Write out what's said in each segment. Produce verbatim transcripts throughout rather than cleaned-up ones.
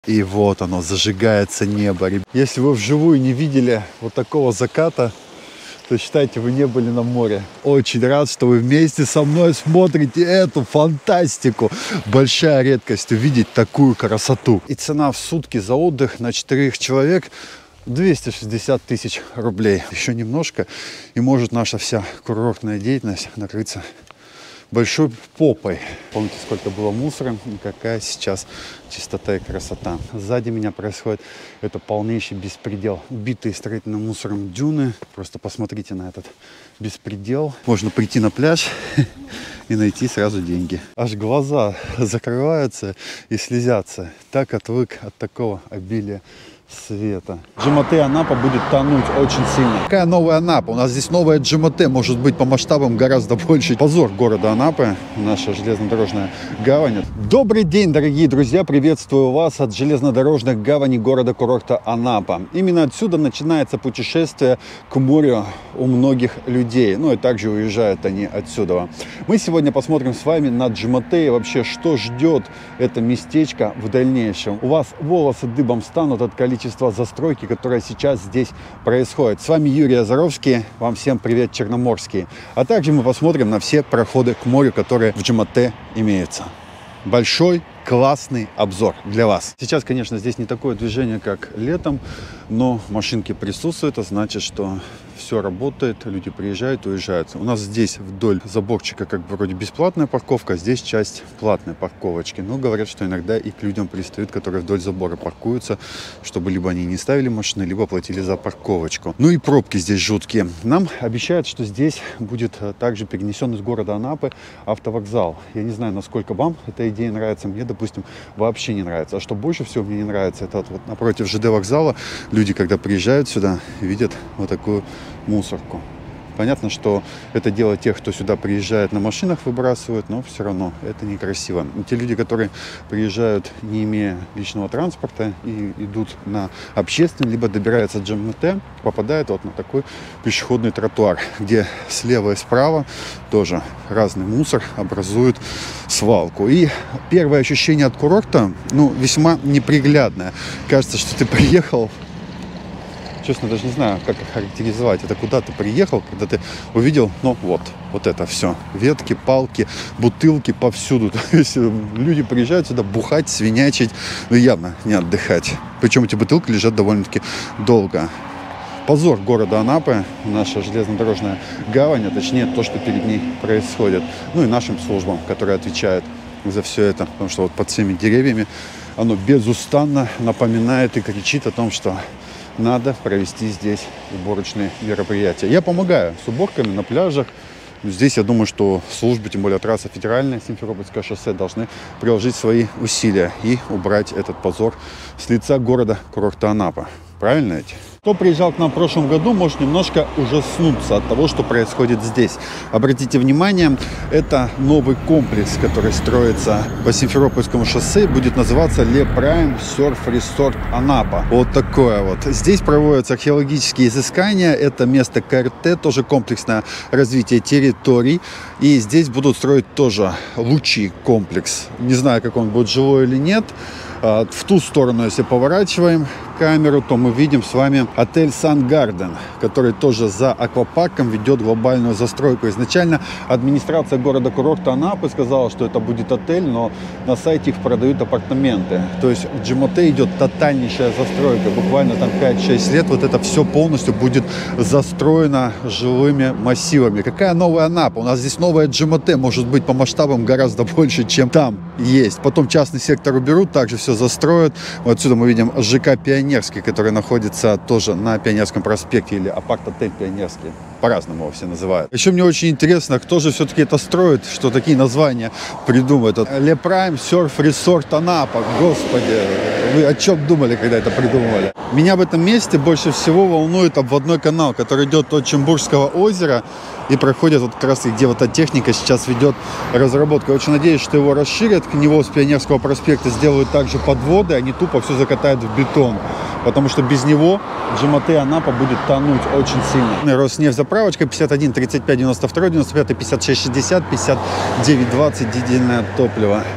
И вот оно, зажигается небо. Если вы вживую не видели вот такого заката, то считайте, вы не были на море. Очень рад, что вы вместе со мной смотрите эту фантастику. Большая редкость увидеть такую красоту. И цена в сутки за отдых на четырех человек двести шестьдесят тысяч рублей. Еще немножко, и может наша вся курортная деятельность накрыться большой попой. Помните, сколько было мусора и какая сейчас чистота и красота. Сзади меня происходит это полнейший беспредел. Убитые строительным мусором дюны. Просто посмотрите на этот беспредел. Можно прийти на пляж и найти сразу деньги. Аж глаза закрываются и слезятся. Так отвык от такого обилия света. Джимоте Анапа будет тонуть очень сильно. Какая новая Анапа? У нас здесь новая Джимоте, может быть, по масштабам гораздо больше. Позор города Анапы, наша железнодорожная гавань. Добрый день, дорогие друзья! Приветствую вас от железнодорожных гаваней города-курорта Анапа. Именно отсюда начинается путешествие к морю у многих людей. Ну и также уезжают они отсюда. Мы сегодня посмотрим с вами на Джимоте и вообще, что ждет это местечко в дальнейшем. У вас волосы дыбом станут от количества застройки, которая сейчас здесь происходит. С вами Юрий Азаровский. Вам всем привет, черноморские. А также мы посмотрим на все проходы к морю, которые в Джимоте имеются. Большой, классный обзор для вас. Сейчас, конечно, здесь не такое движение, как летом, но машинки присутствуют, а значит, что все работает, люди приезжают, уезжают. У нас здесь вдоль заборчика как бы вроде бесплатная парковка, а здесь часть платной парковочки. Но говорят, что иногда и к людям пристают, которые вдоль забора паркуются, чтобы либо они не ставили машины, либо платили за парковочку. Ну и пробки здесь жуткие. Нам обещают, что здесь будет также перенесен из города Анапы автовокзал. Я не знаю, насколько вам эта идея нравится. Мне, допустим, вообще не нравится. А что больше всего мне не нравится, это вот напротив ЖД вокзала люди, когда приезжают сюда, видят вот такую мусорку. Понятно, что это дело тех, кто сюда приезжает, на машинах выбрасывают, но все равно это некрасиво. И те люди, которые приезжают, не имея личного транспорта, и идут на общественный, либо добираются от Джимоте, попадают вот на такой пешеходный тротуар, где слева и справа тоже разный мусор образует свалку. И первое ощущение от курорта, ну, весьма неприглядное. Кажется, что ты приехал, честно, даже не знаю, как охарактеризовать. Это куда ты приехал, когда ты увидел, ну вот, вот это все. Ветки, палки, бутылки повсюду. То есть люди приезжают сюда бухать, свинячить, ну явно не отдыхать. Причем эти бутылки лежат довольно-таки долго. Позор города Анапы, наша железнодорожная гавань, а точнее то, что перед ней происходит. Ну и нашим службам, которые отвечают за все это. Потому что вот под всеми деревьями оно безустанно напоминает и кричит о том, что надо провести здесь уборочные мероприятия. Я помогаю с уборками на пляжах. Здесь, я думаю, что службы, тем более трасса федеральная, Симферопольское шоссе, должны приложить свои усилия и убрать этот позор с лица города-курорта Анапа. Правильно ведь? Кто приезжал к нам в прошлом году, может немножко ужаснуться от того, что происходит здесь. Обратите внимание, это новый комплекс, который строится по Симферопольскому шоссе, будет называться Le Prime Surf Resort Анапа. Вот такое вот. Здесь проводятся археологические изыскания, это место КРТ, тоже комплексное развитие территорий. И здесь будут строить тоже лучи комплекс. Не знаю, как он будет, живой или нет. В ту сторону, если поворачиваем камеру, то мы видим с вами отель Сан Гарден, который тоже за аквапарком ведет глобальную застройку. Изначально администрация города-курорта Анапы сказала, что это будет отель, но на сайте их продают апартаменты. То есть в Джимоте идет тотальнейшая застройка. Буквально там пять-шесть лет вот это все полностью будет застроено жилыми массивами. Какая новая Анапа? У нас здесь новая Джимоте, может быть, по масштабам гораздо больше, чем там есть. Потом частный сектор уберут, также все застроят. Вот отсюда мы видим ЖК Пионерский, который находится тоже на Пионерском проспекте, или апарт-отель Пионерский. По-разному его все называют. Еще мне очень интересно, кто же все-таки это строит, что такие названия придумывают. Le Prime Surf Resort Анапа. Господи, вы о чем думали, когда это придумывали? Меня в этом месте больше всего волнует обводной канал, который идет от Чембурского озера и проходит вот как раз, где вот эта техника сейчас ведет разработку. Я очень надеюсь, что его расширят, к него с Пионерского проспекта сделают также подводы, они тупо все закатают в бетон. Потому что без него Джимоте Анапа будет тонуть очень сильно. Роснефть заправочка пятьдесят один тридцать пять девяносто два девяносто пять пятьдесят шесть шестьдесят пятьдесят девять двадцать дизельное топливо.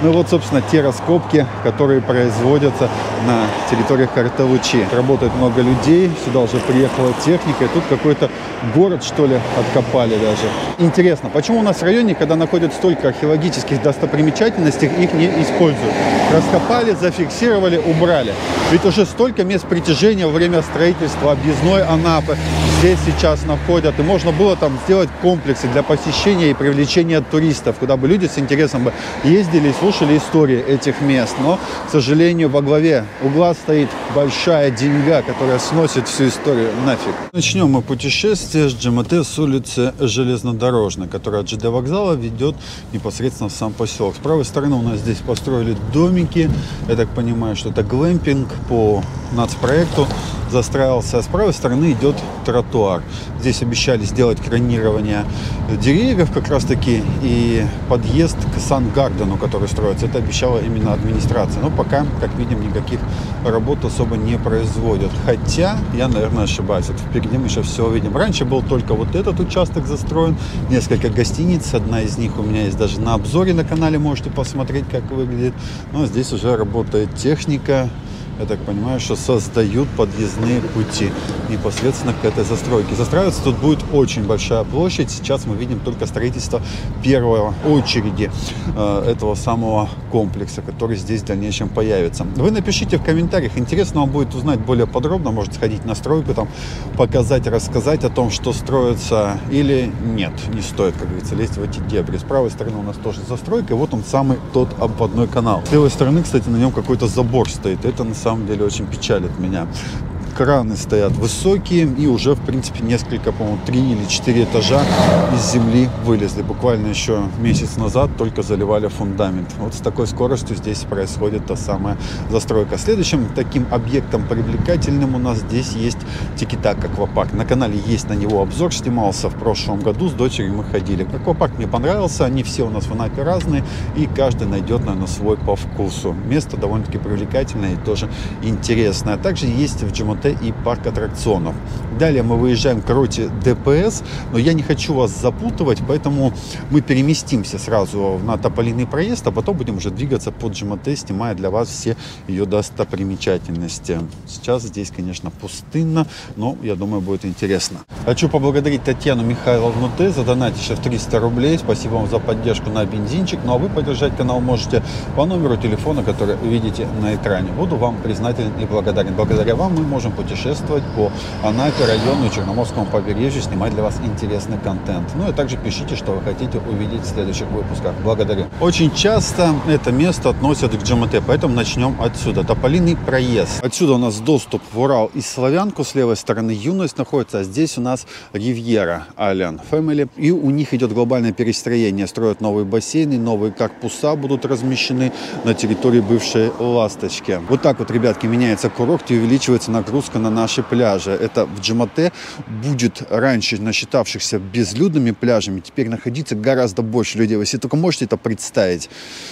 Ну и вот, собственно, те раскопки, которые производятся на территории Картавучи. Работает много людей, сюда уже приехала техника, и тут какой-то город, что ли, откопали даже. Интересно, почему у нас в районе, когда находят столько археологических достопримечательностей, их не используют? Раскопали, зафиксировали, убрали. Ведь уже столько мест притяжения во время строительства объездной Анапы здесь сейчас находят. И можно было там сделать комплексы для посещения и привлечения туристов, куда бы люди с интересом бы ездили и слушали истории этих мест. Но, к сожалению, во главе угла стоит большая деньга, которая сносит всю историю нафиг. Начнем мы путешествие с ДжМТ с улицы Железнодорожной, которая от ЖД вокзала ведет непосредственно в сам поселок. С правой стороны у нас здесь построили домики. Я так понимаю, что это глэмпинг по нацпроекту застраивался. А с правой стороны идет тротуар. Здесь обещали сделать кронирование деревьев как раз таки и подъезд к Сан-Гардену, который строится. Это обещала именно администрация. Но пока, как видим, никаких работ особо не производят. Хотя, я, наверное, ошибаюсь. Вот впереди мы сейчас все увидим. Раньше был только вот этот участок застроен. Несколько гостиниц. Одна из них у меня есть даже на обзоре на канале. Можете посмотреть, как выглядит. Но здесь уже работает техника. Я так понимаю, что создают подъездные пути непосредственно к этой застройке. Застраиваться тут будет очень большая площадь. Сейчас мы видим только строительство первой очереди э, этого самого комплекса, который здесь в дальнейшем появится. Вы напишите в комментариях, интересно вам будет узнать более подробно, может сходить на стройку, там показать, рассказать о том, что строится или нет. Не стоит, как говорится, лезть в эти дебри. С правой стороны у нас тоже застройка, и вот он самый тот обводной канал. С левой стороны, кстати, на нем какой-то забор стоит. Это на самом деле очень печалит меня. Краны стоят высокие и уже, в принципе, несколько, по-моему, три или четыре этажа из земли вылезли. Буквально еще месяц назад только заливали фундамент. Вот с такой скоростью здесь происходит та самая застройка. Следующим таким объектом привлекательным у нас здесь есть Тики-Так аквапарк. На канале есть на него обзор, снимался в прошлом году, с дочерью мы ходили. Аквапарк мне понравился, они все у нас в Анапе разные, и каждый найдет, наверное, свой по вкусу. Место довольно-таки привлекательное и тоже интересное. Также есть в ДжМТ и парк аттракционов. Далее мы выезжаем к роте ДПС, но я не хочу вас запутывать, поэтому мы переместимся сразу на Тополиный проезд, а потом будем уже двигаться по ДжМТ, снимая для вас все ее достопримечательности. Сейчас здесь, конечно, пустынно, но я думаю, будет интересно. Хочу поблагодарить Татьяну Михайловну Т. за донатище в триста рублей. Спасибо вам за поддержку на бензинчик. Ну а вы поддержать канал можете по номеру телефона, который видите на экране. Буду вам признателен и благодарен. Благодаря вам мы можем путешествовать по Анапе, району и Черноморскому побережью, снимать для вас интересный контент. Ну и также пишите, что вы хотите увидеть в следующих выпусках. Благодарю. Очень часто это место относят к ДжМТ, поэтому начнем отсюда. Тополиный проезд. Отсюда у нас доступ в Урал и Славянку. С левой стороны Юность находится, а здесь у нас Ривьера Ален Фэмили. И у них идет глобальное перестроение. Строят новые бассейны, новые корпуса будут размещены на территории бывшей Ласточки. Вот так вот, ребятки, меняется курорт и увеличивается нагрузка на наши пляжи. Это в ДжМТ будет раньше насчитавшихся безлюдными пляжами теперь находиться гораздо больше людей. Вы себе только можете это представить.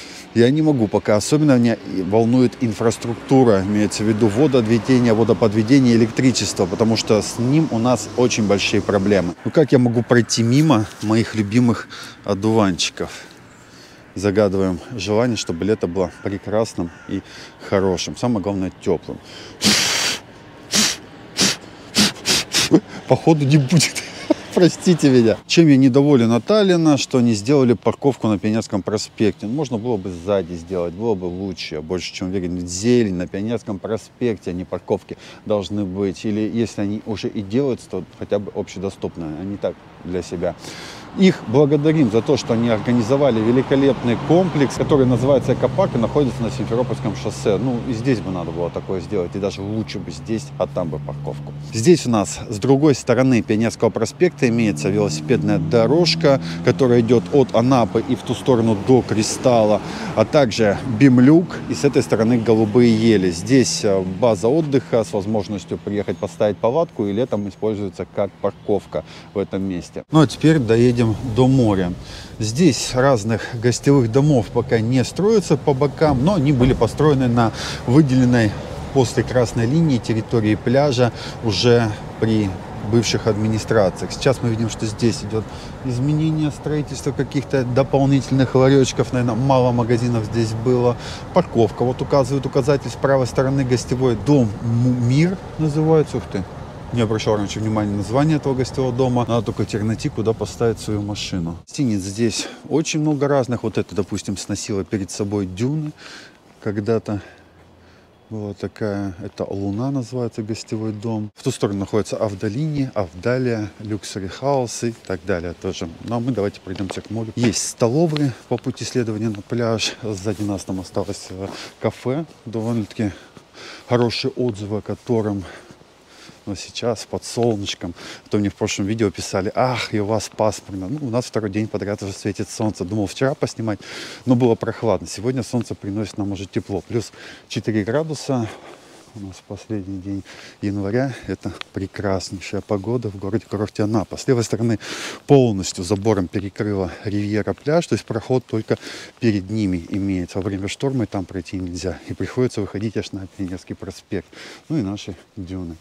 Я не могу пока. Особенно меня волнует инфраструктура, имеется в виду водоотведение, водоподведение, электричество, потому что с ним у нас очень большие проблемы. Ну как я могу пройти мимо моих любимых одуванчиков? Загадываем желание, чтобы лето было прекрасным и хорошим. Самое главное, теплым. Походу не будет. Простите меня. Чем я недоволен от Таллина, что они сделали парковку на Пионерском проспекте. Можно было бы сзади сделать, было бы лучше. Я больше чем уверен, зелень на Пионерском проспекте, а не парковки должны быть. Или если они уже и делаются, то хотя бы общедоступные, а не так для себя. Их благодарим за то, что они организовали великолепный комплекс, который называется Экопарк и находится на Симферопольском шоссе. Ну, и здесь бы надо было такое сделать, и даже лучше бы здесь, а там бы парковку. Здесь у нас с другой стороны Пионерского проспекта имеется велосипедная дорожка, которая идет от Анапы и в ту сторону до Кристалла, а также Бимлюк, и с этой стороны Голубые ели. Здесь база отдыха с возможностью приехать поставить палатку, и летом используется как парковка в этом месте. Ну, а теперь доедем до моря. Здесь разных гостевых домов пока не строятся по бокам, но они были построены на выделенной после красной линии территории пляжа уже при бывших администрациях. Сейчас мы видим, что здесь идет изменение строительства каких-то дополнительных ларечков, наверное, мало магазинов здесь было. Парковка, вот указывает указатель с правой стороны, гостевой дом «Мир» называется. Ух ты! Не обращал раньше внимания на название этого гостевого дома. Надо только теперь найти, куда поставить свою машину. Гостиниц здесь очень много разных. Вот это, допустим, сносила перед собой Дюны. Когда-то была такая, это Луна называется, гостевой дом. В ту сторону находится Авдолини, Авдалия, Люксери Хаус и так далее тоже. Ну а мы давайте пройдемся к морю. Есть столовые по пути следования на пляж. Сзади нас там осталось кафе. Довольно-таки хорошие отзывы о котором. Но сейчас под солнышком. А то мне в прошлом видео писали: ах, и у вас пасмурно. Ну, у нас второй день подряд уже светит солнце. Думал вчера поснимать, но было прохладно. Сегодня солнце приносит нам уже тепло. Плюс четыре градуса. У нас последний день января. Это прекраснейшая погода в городе курорте Анапа. С левой стороны полностью забором перекрыла Ривьера пляж. То есть проход только перед ними имеется. Во время шторма и там пройти нельзя. И приходится выходить аж на Пионерский проспект. Ну и наши дюны,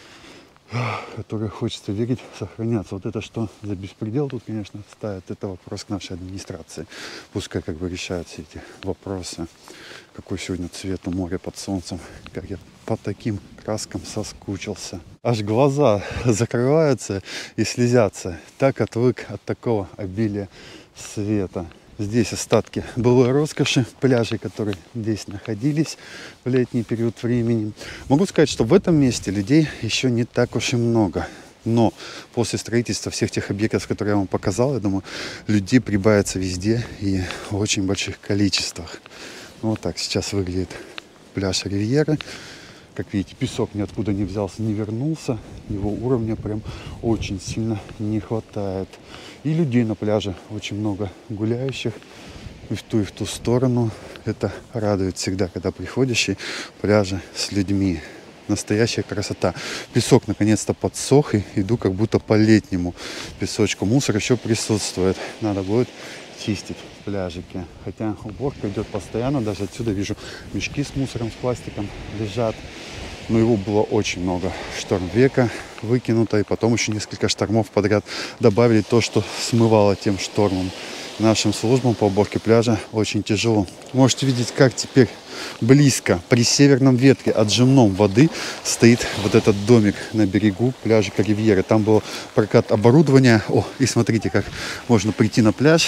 которые, хочется верить, сохранятся. Вот это что за беспредел тут, конечно, ставят. Это вопрос к нашей администрации. Пускай как бы решают все эти вопросы. Какой сегодня цвет у моря под солнцем. Как я по таким краскам соскучился. Аж глаза закрываются и слезятся. Так отвык от такого обилия света. Здесь остатки былой роскоши пляжей, которые здесь находились в летний период времени. Могу сказать, что в этом месте людей еще не так уж и много. Но после строительства всех тех объектов, которые я вам показал, я думаю, людей прибавится везде и в очень больших количествах. Вот так сейчас выглядит пляж Ривьеры. Как видите, песок ниоткуда не взялся, не вернулся. Его уровня прям очень сильно не хватает. И людей на пляже очень много гуляющих и в ту, и в ту сторону. Это радует всегда, когда приходишь и пляжи с людьми. Настоящая красота. Песок наконец-то подсох, и иду как будто по летнему песочку. Мусор еще присутствует. Надо будет чистить пляжики. Хотя уборка идет постоянно. Даже отсюда вижу мешки с мусором, с пластиком лежат. Но его было очень много. Шторм века выкинуто. И потом еще несколько штормов подряд добавили то, что смывало тем штормом. Нашим службам по уборке пляжа очень тяжело. Можете видеть, как теперь близко при северном ветре отжимном воды стоит вот этот домик на берегу пляжа Ривьеры. Там был прокат оборудования. О, и смотрите, как можно прийти на пляж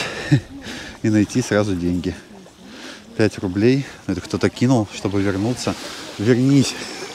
и найти сразу деньги. пять рублей. Это кто-то кинул, чтобы вернуться. Вернись.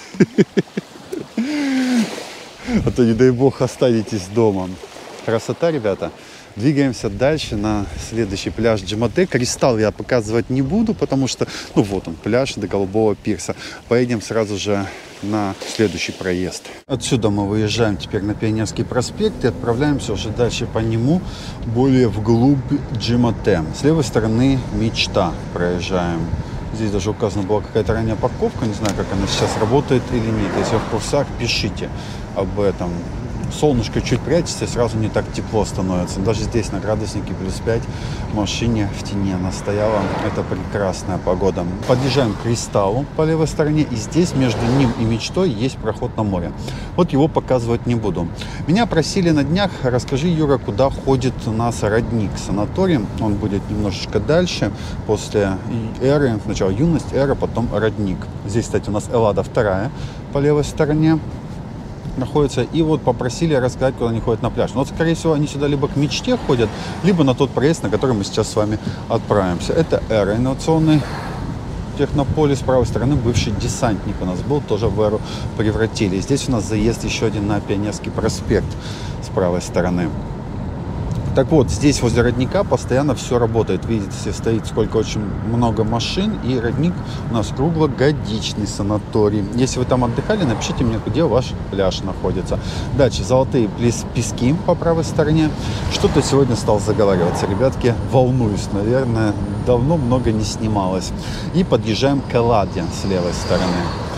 А то, не дай бог, останетесь дома. Красота, ребята. Двигаемся дальше на следующий пляж Джимате. Кристалл я показывать не буду, потому что, ну вот он, пляж до Голубого пирса. Поедем сразу же на следующий проезд. Отсюда мы выезжаем теперь на Пионерский проспект и отправляемся уже дальше по нему, более вглубь Джимате. С левой стороны Мечта проезжаем. Здесь даже указана была какая-то ранняя парковка. Не знаю, как она сейчас работает или нет. Если вы в курсах, пишите об этом. Солнышко чуть прячется, сразу не так тепло становится. Даже здесь на градуснике плюс пять в машине в тени она стояла. Это прекрасная погода. Подъезжаем к Кристаллу по левой стороне. И здесь между ним и Мечтой есть проход на море. Вот его показывать не буду. Меня просили на днях: расскажи, Юра, куда ходит у нас родник, санаторий. Он будет немножечко дальше, после Эры. Сначала Юность, Эра, потом родник. Здесь, кстати, у нас Эллада вторая по левой стороне находится. И вот попросили рассказать, куда они ходят на пляж. Но вот, скорее всего, они сюда либо к Мечте ходят, либо на тот проезд, на который мы сейчас с вами отправимся. Это Эра, инновационный технополис. С правой стороны бывший десантник у нас был, тоже в Эру превратили. Здесь у нас заезд еще один на Пионерский проспект с правой стороны. Так вот, здесь возле родника постоянно все работает. Видите, стоит сколько очень много машин. И родник у нас круглогодичный санаторий. Если вы там отдыхали, напишите мне, где ваш пляж находится. Дальше золотые пески по правой стороне. Что-то сегодня стал заговариваться, ребятки. Волнуюсь, наверное. Давно много не снималось. И подъезжаем к Элладе с левой стороны.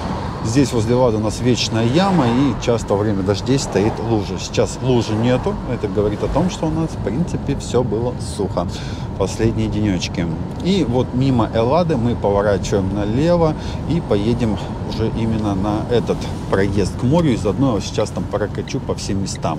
Здесь возле ВАДА у нас вечная яма, и часто во время дождей стоит лужа. Сейчас лужи нету, это говорит о том, что у нас, в принципе, все было сухо последние денечки. И вот мимо Эллады мы поворачиваем налево и поедем уже именно на этот проезд к морю. И заодно сейчас там прокачу по всем местам.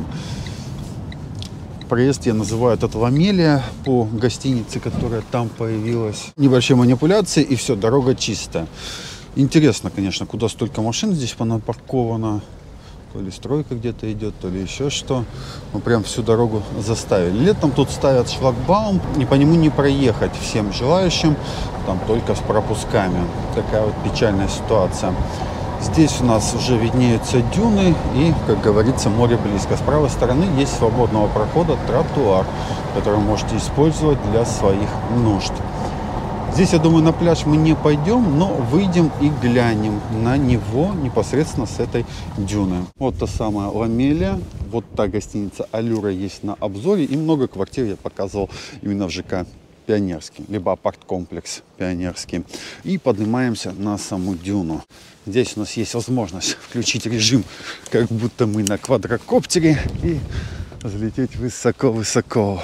Проезд я называю этот Ламелия по гостинице, которая там появилась. Небольшие манипуляции, и все, дорога чистая. Интересно, конечно, куда столько машин здесь понапарковано. То ли стройка где-то идет, то ли еще что. Мы прям всю дорогу заставили. Летом тут ставят шлагбаум, и по нему не проехать всем желающим, там только с пропусками. Такая вот печальная ситуация. Здесь у нас уже виднеются дюны и, как говорится, море близко. С правой стороны есть свободного прохода тротуар, который вы можете использовать для своих нужд. Здесь, я думаю, на пляж мы не пойдем, но выйдем и глянем на него непосредственно с этой дюны. Вот та самая Ламелия, вот та гостиница Алюра есть на обзоре. И много квартир я показывал именно в ЖК Пионерский, либо апарт-комплекс Пионерский. И поднимаемся на саму дюну. Здесь у нас есть возможность включить режим, как будто мы на квадрокоптере, и взлететь высоко-высоко.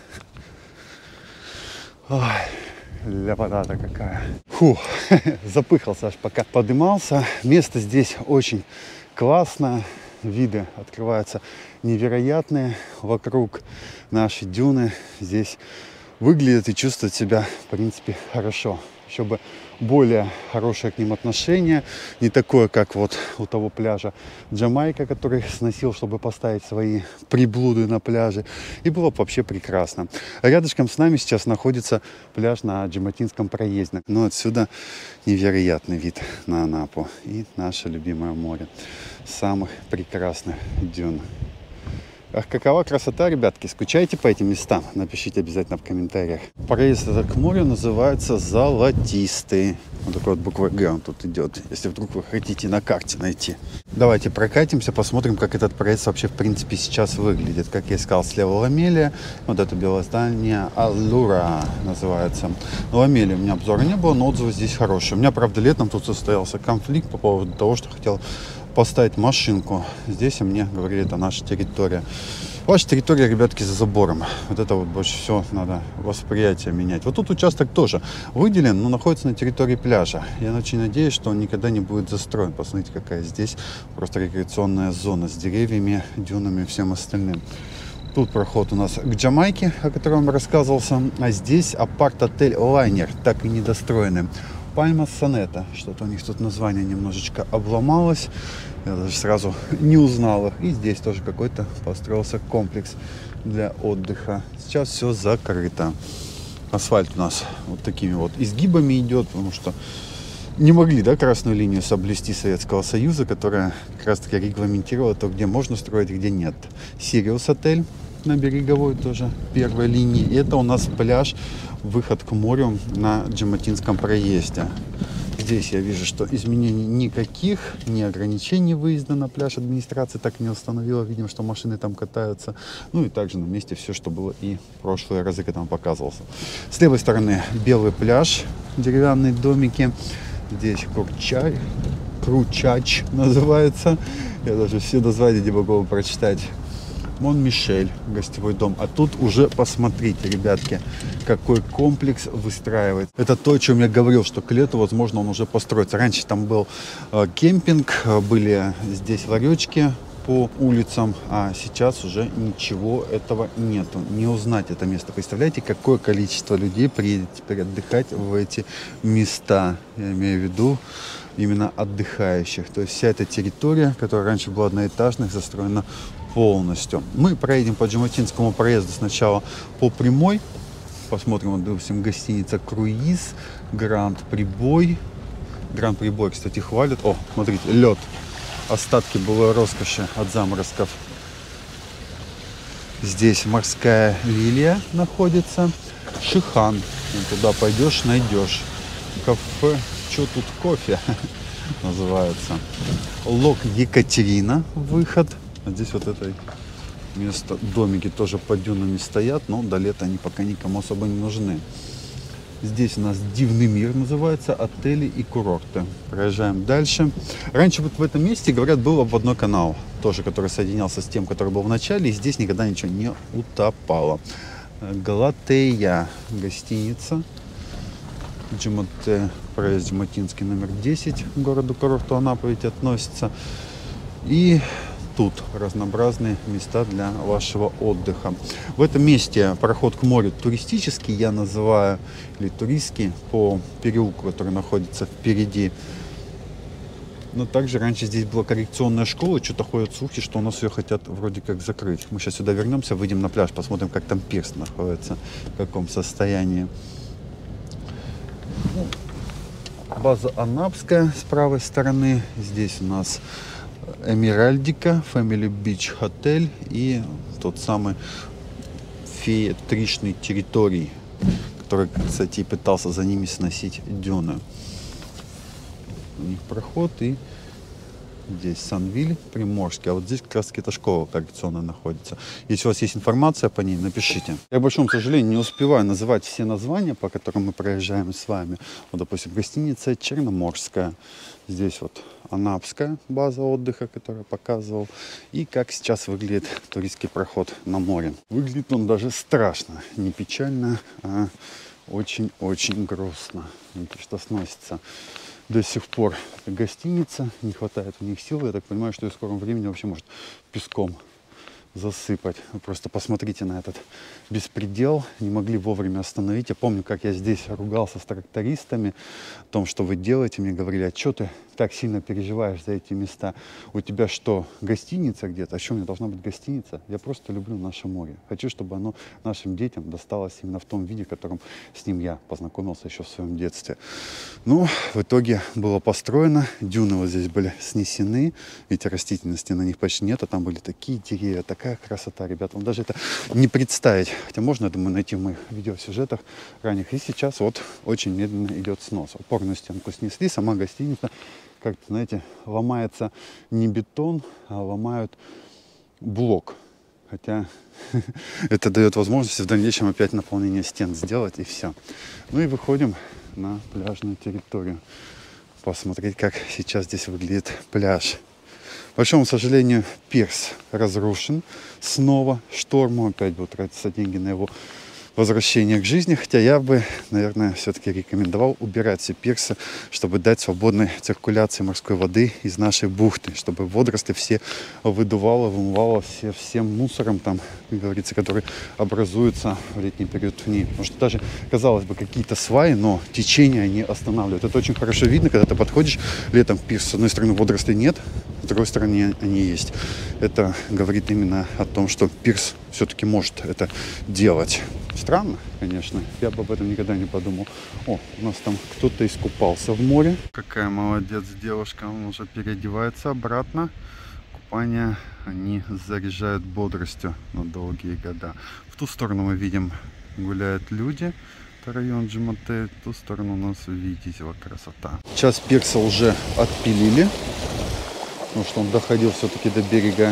Ой. Ляпота-то какая. Фу, запыхался аж пока поднимался. Место здесь очень классное. Виды открываются невероятные. Вокруг наши дюны. Здесь выглядит и чувствует себя, в принципе, хорошо. Еще бы более хорошее к ним отношение. Не такое, как вот у того пляжа Джамайка, который сносил, чтобы поставить свои приблуды на пляже. И было бы вообще прекрасно. Рядышком с нами сейчас находится пляж на Джематинском проезде. Но отсюда невероятный вид на Анапу. И наше любимое море. Самых прекрасных дюн. Ах, какова красота, ребятки. Скучаете по этим местам? Напишите обязательно в комментариях. Проезд этот к морю называется Золотистый. Вот такой вот буква Г он тут идет, если вдруг вы хотите на карте найти. Давайте прокатимся, посмотрим, как этот проезд вообще в принципе сейчас выглядит. Как я сказал, слева Ламелия, вот это белое здание Алюра называется. На Ламелии у меня обзора не было, но отзывы здесь хорошие. У меня, правда, летом тут состоялся конфликт по поводу того, что хотел поставить машинку. Здесь мне говорили, это наша территория. Ваша территория, ребятки, за забором. Вот это вот больше всего надо восприятие менять. Вот тут участок тоже выделен, но находится на территории пляжа. Я очень надеюсь, что он никогда не будет застроен. Посмотрите, какая здесь просто рекреационная зона с деревьями, дюнами и всем остальным. Тут проход у нас к Джамайке, о котором я рассказывался. А здесь апарт-отель Лайнер, так и недостроенный. Пальма Сонета. Что-то у них тут название немножечко обломалось. Я даже сразу не узнал их. И здесь тоже какой-то построился комплекс для отдыха. Сейчас все закрыто. Асфальт у нас вот такими вот изгибами идет, потому что не могли, да, красную линию соблюсти Советского Союза, которая как раз таки регламентировала то, где можно строить, где нет. Сириус отель на Береговой тоже первой линии. И это у нас пляж, выход к морю на Джематинском проезде. Здесь я вижу, что изменений никаких, ни ограничений выезда на пляж администрация так не установила. Видим, что машины там катаются. Ну и также на месте все, что было и в прошлые разы, когда он показывался. С левой стороны белый пляж, деревянные домики. Здесь Кручач, Кручач называется. Я даже все названия не могу прочитать. Мон-Мишель, гостевой дом. А тут уже посмотрите, ребятки, какой комплекс выстраивает. Это то, о чем я говорил, что к лету, возможно, он уже построится. Раньше там был э, кемпинг, были здесь ларечки по улицам, а сейчас уже ничего этого нету. Не узнать это место. Представляете, какое количество людей приедет теперь отдыхать в эти места? Я имею в виду именно отдыхающих. То есть вся эта территория, которая раньше была одноэтажной, застроена полностью. Мы проедем по Джематинскому проезду сначала по прямой. Посмотрим, вот, допустим, гостиница Круиз, Гранд Прибой. Гранд Прибой, кстати, хвалят. О, смотрите, лед. Остатки былой роскоши от заморозков. Здесь морская лилия находится. Шихан. Туда пойдешь, найдешь. Кафе. Что тут кофе называется. Лок Екатерина. Выход. А здесь вот это место, домики тоже под дюнами стоят, но до лета они пока никому особо не нужны. Здесь у нас Дивный мир называется, отели и курорты. Проезжаем дальше. Раньше вот в этом месте, говорят, был обводной канал, тоже, который соединялся с тем, который был в начале, и здесь никогда ничего не утопало. Галатея, гостиница. Джимате, проезд Джиматинский, номер десять, к городу-курорту Анапа ведь относится. И тут разнообразные места для вашего отдыха. В этом месте проход к морю туристический, я называю, или туристский, по переулку, который находится впереди. Но также раньше здесь была коррекционная школа, что-то ходят слухи, что у нас ее хотят вроде как закрыть. Мы сейчас сюда вернемся, выйдем на пляж, посмотрим, как там пирс находится, в каком состоянии. База Анапская с правой стороны. Здесь у нас Эмиральдика, Family Beach Hotel и тот самый фееричный территорий, который, кстати, пытался за ними сносить дюны. У них проход, и здесь Санвиль, Приморский. А вот здесь как раз таки эта школа коррекционная находится. Если у вас есть информация по ней, напишите. Я, к большому сожалению, не успеваю называть все названия, по которым мы проезжаем с вами. Вот, допустим, гостиница Черноморская. Здесь вот Анапская база отдыха, которую я показывал. И как сейчас выглядит туристский проход на море. Выглядит он даже страшно. Не печально, а очень-очень грустно. Видите, что сносится. До сих пор гостиница, не хватает у них сил. Я так понимаю, что и в скором времени вообще может песком засыпать. Вы просто посмотрите на этот беспредел. Не могли вовремя остановить. Я помню, как я здесь ругался с трактористами о том, что вы делаете. Мне говорили, а что ты так сильно переживаешь за эти места? У тебя что, гостиница где-то? А что, у меня должна быть гостиница? Я просто люблю наше море. Хочу, чтобы оно нашим детям досталось именно в том виде, в котором с ним я познакомился еще в своем детстве. Ну, в итоге было построено. Дюны вот здесь были снесены. Видите, растительности на них почти нет. А там были такие деревья, такая красота, ребята. Вам даже это не представить. Хотя можно, я думаю, найти в моих видеосюжетах ранних. И сейчас вот очень медленно идет снос. Опорную стенку снесли, сама гостиница, как-то, знаете, ломается не бетон, а ломают блок. Хотя это дает возможность в дальнейшем опять наполнение стен сделать, и все. Ну и выходим на пляжную территорию. Посмотреть, как сейчас здесь выглядит пляж. К большому сожалению, пирс разрушен снова штормом. Опять будут тратиться деньги на его возвращение к жизни. Хотя я бы, наверное, все-таки рекомендовал убирать все пирсы, чтобы дать свободной циркуляции морской воды из нашей бухты, чтобы водоросли все выдувало, вымывало все, всем мусором, там, как говорится, который образуется в летний период в ней. Потому что даже, казалось бы, какие-то сваи, но течение они останавливают. Это очень хорошо видно, когда ты подходишь летом к пирсу. С одной стороны, водорослей нет, с другой стороны, они есть. Это говорит именно о том, что пирс все-таки может это делать. Странно, конечно. Я бы об этом никогда не подумал. О, у нас там кто-то искупался в море. Какая молодец девушка. Он уже переодевается обратно. Купание они заряжают бодростью на долгие года. В ту сторону мы видим, гуляют люди. Это район Джимате. В ту сторону у нас, видите, вот красота. Сейчас пирса уже отпилили, потому что он доходил все-таки до берега.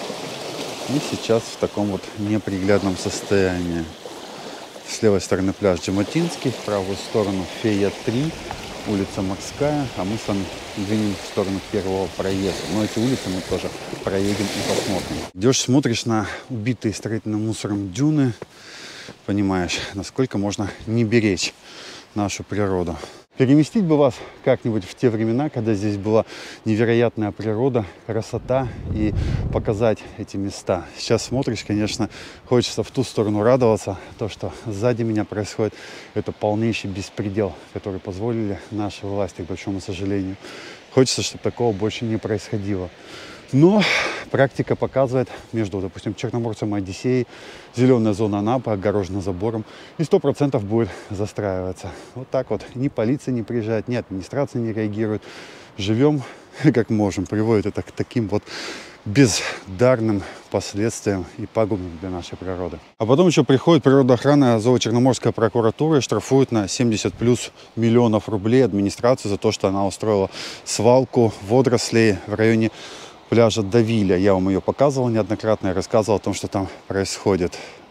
И сейчас в таком вот неприглядном состоянии. С левой стороны пляж Джиматинский, в правую сторону Фея три, улица Морская, а мы с вами двинем в сторону первого проезда. Но эти улицы мы тоже проедем и посмотрим. Идешь, смотришь на убитые строительным мусором дюны, понимаешь, насколько можно не беречь нашу природу. Переместить бы вас как-нибудь в те времена, когда здесь была невероятная природа, красота, и показать эти места. Сейчас смотришь, конечно, хочется в ту сторону радоваться. То, что сзади меня происходит, это полнейший беспредел, который позволили наши власти, к большому сожалению. Хочется, чтобы такого больше не происходило. Но практика показывает, между, допустим, Черноморцем и Одиссеей зеленая зона Анапы огорожена забором и сто процентов будет застраиваться. Вот так вот. Ни полиция не приезжает, ни администрация не реагирует. Живем как можем. Приводит это к таким вот бездарным последствиям и пагубным для нашей природы. А потом еще приходит природоохрана Азово-Черноморская прокуратура и штрафует на семьдесят плюс миллионов рублей администрацию за то, что она устроила свалку водорослей в районе пляжа Давиля. Я вам ее показывал неоднократно и рассказывал о том, что там происходит.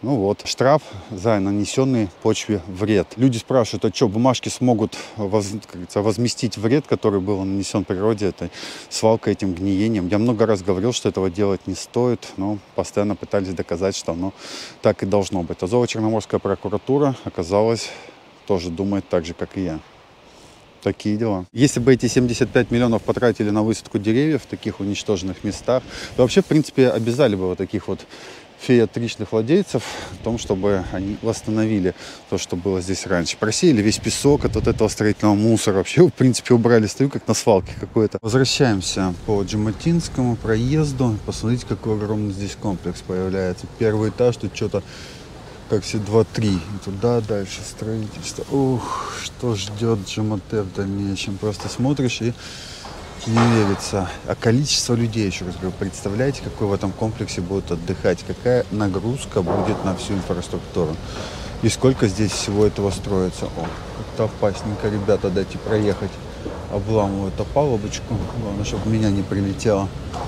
Ну вот, штраф за нанесенный почве вред. Люди спрашивают, а что, бумажки смогут воз, как говорится, возместить вред, который был нанесен природе, этой свалкой, этим гниением. Я много раз говорил, что этого делать не стоит, но постоянно пытались доказать, что оно так и должно быть. Азово-Черноморская прокуратура, оказалось, тоже думает так же, как и я. Такие дела. Если бы эти семьдесят пять миллионов потратили на высадку деревьев в таких уничтоженных местах, то вообще, в принципе, обязали бы вот таких вот фееричных владельцев в том, чтобы они восстановили то, что было здесь раньше. Просеяли весь песок от вот этого строительного мусора. Вообще, в принципе, убрали. Стою как на свалке какой-то. Возвращаемся по Джаматинскому проезду. Посмотрите, какой огромный здесь комплекс появляется. Первый этаж, тут что-то как все два-три. Туда дальше строительство. Ух, что ждет Джамате в дальнейшем. Просто смотришь и не верится. А количество людей, еще раз говорю, представляете, какой в этом комплексе будут отдыхать, какая нагрузка будет на всю инфраструктуру. И сколько здесь всего этого строится. О, как-то опасненько, ребята, дайте проехать. Обламывают опалубочку. Главное, чтобы меня не прилетело.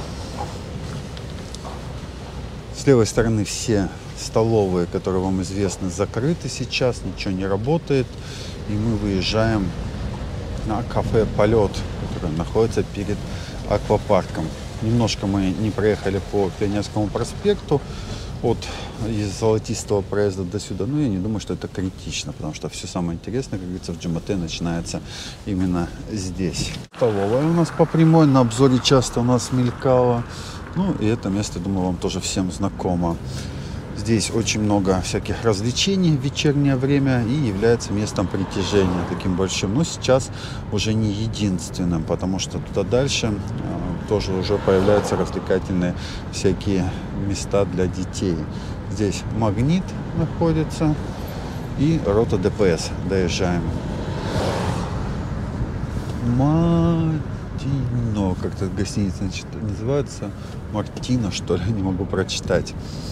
С левой стороны все столовые, которые вам известны, закрыты сейчас, ничего не работает. И мы выезжаем на кафе «Полет», которое находится перед аквапарком. Немножко мы не проехали по Пионерскому проспекту от из Золотистого проезда до сюда, но я не думаю, что это критично, потому что все самое интересное, как говорится, в Джамате начинается именно здесь. Столовая у нас по прямой, на обзоре часто у нас мелькала. Ну и это место, думаю, вам тоже всем знакомо. Здесь очень много всяких развлечений в вечернее время и является местом притяжения таким большим. Но сейчас уже не единственным, потому что туда дальше э, тоже уже появляются развлекательные всякие места для детей. Здесь Магнит находится и рота ДПС. Доезжаем. Мартино, как-то гостиница значит, называется. Мартино, что ли, не могу прочитать.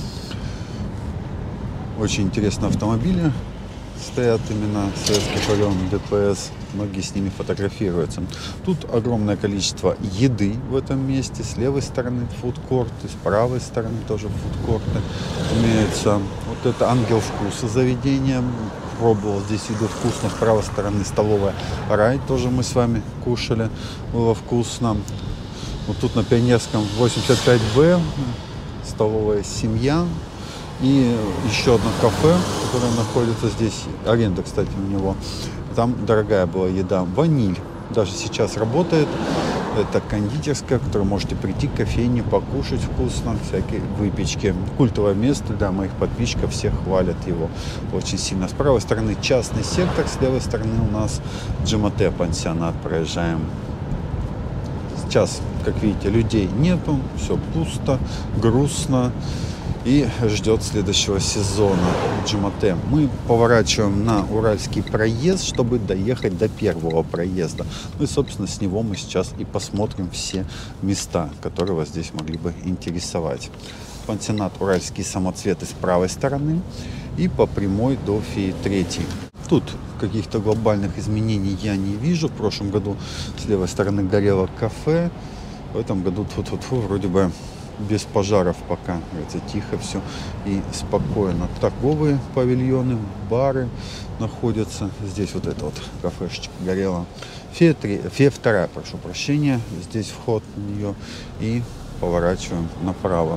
Очень интересные автомобили стоят именно советских времен, ДПС. Многие с ними фотографируются. Тут огромное количество еды в этом месте. С левой стороны фудкорты, с правой стороны тоже фудкорты. Имеется вот это «Ангел вкуса» заведение. Пробовал здесь еду вкусно. С правой стороны столовая «Рай». Тоже мы с вами кушали. Было вкусно. Вот тут на Пионерском восемьдесят пять Б столовая «Семья». И еще одно кафе, которое находится здесь. Аренда, кстати, у него. Там дорогая была еда. Ваниль даже сейчас работает. Это кондитерская, в которой можете прийти к кофейне, покушать вкусно, всякие выпечки. Культовое место для моих подписчиков, всех хвалят его очень сильно. С правой стороны частный сектор, с левой стороны у нас Джамате пансионат. Проезжаем. Сейчас, как видите, людей нету, все пусто, грустно. И ждет следующего сезона Джамате. Мы поворачиваем на Уральский проезд, чтобы доехать до первого проезда. Ну и, собственно, с него мы сейчас и посмотрим все места, которые вас здесь могли бы интересовать. Пансионат «Уральские самоцветы» с правой стороны и по прямой до Феи третьей. Тут каких-то глобальных изменений я не вижу. В прошлом году с левой стороны горело кафе. В этом году тут-тут-тут вроде бы без пожаров пока, говорится, тихо все и спокойно. Торговые павильоны, бары находятся. Здесь вот это вот кафешечка горела. Фея, три, Фея вторая, прошу прощения. Здесь вход на нее. И поворачиваем направо.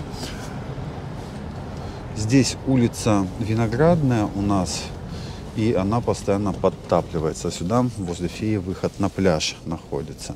Здесь улица Виноградная у нас. И она постоянно подтапливается. Сюда, возле Феи, выход на пляж находится.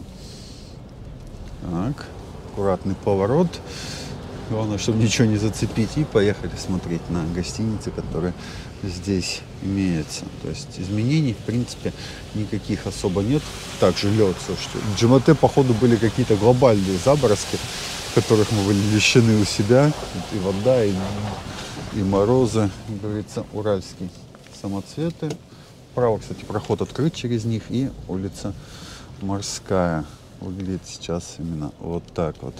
Так. Аккуратный поворот. Главное, чтобы ничего не зацепить. И поехали смотреть на гостиницы, которые здесь имеются. То есть изменений, в принципе, никаких особо нет. Также лед, слушайте. В Джамате, походу, были какие-то глобальные заброски, которых мы были лишены у себя. И вода, и, и морозы. Как говорится, уральские самоцветы. Право, кстати, проход открыт через них. И улица Морская. Выглядит сейчас именно вот так вот.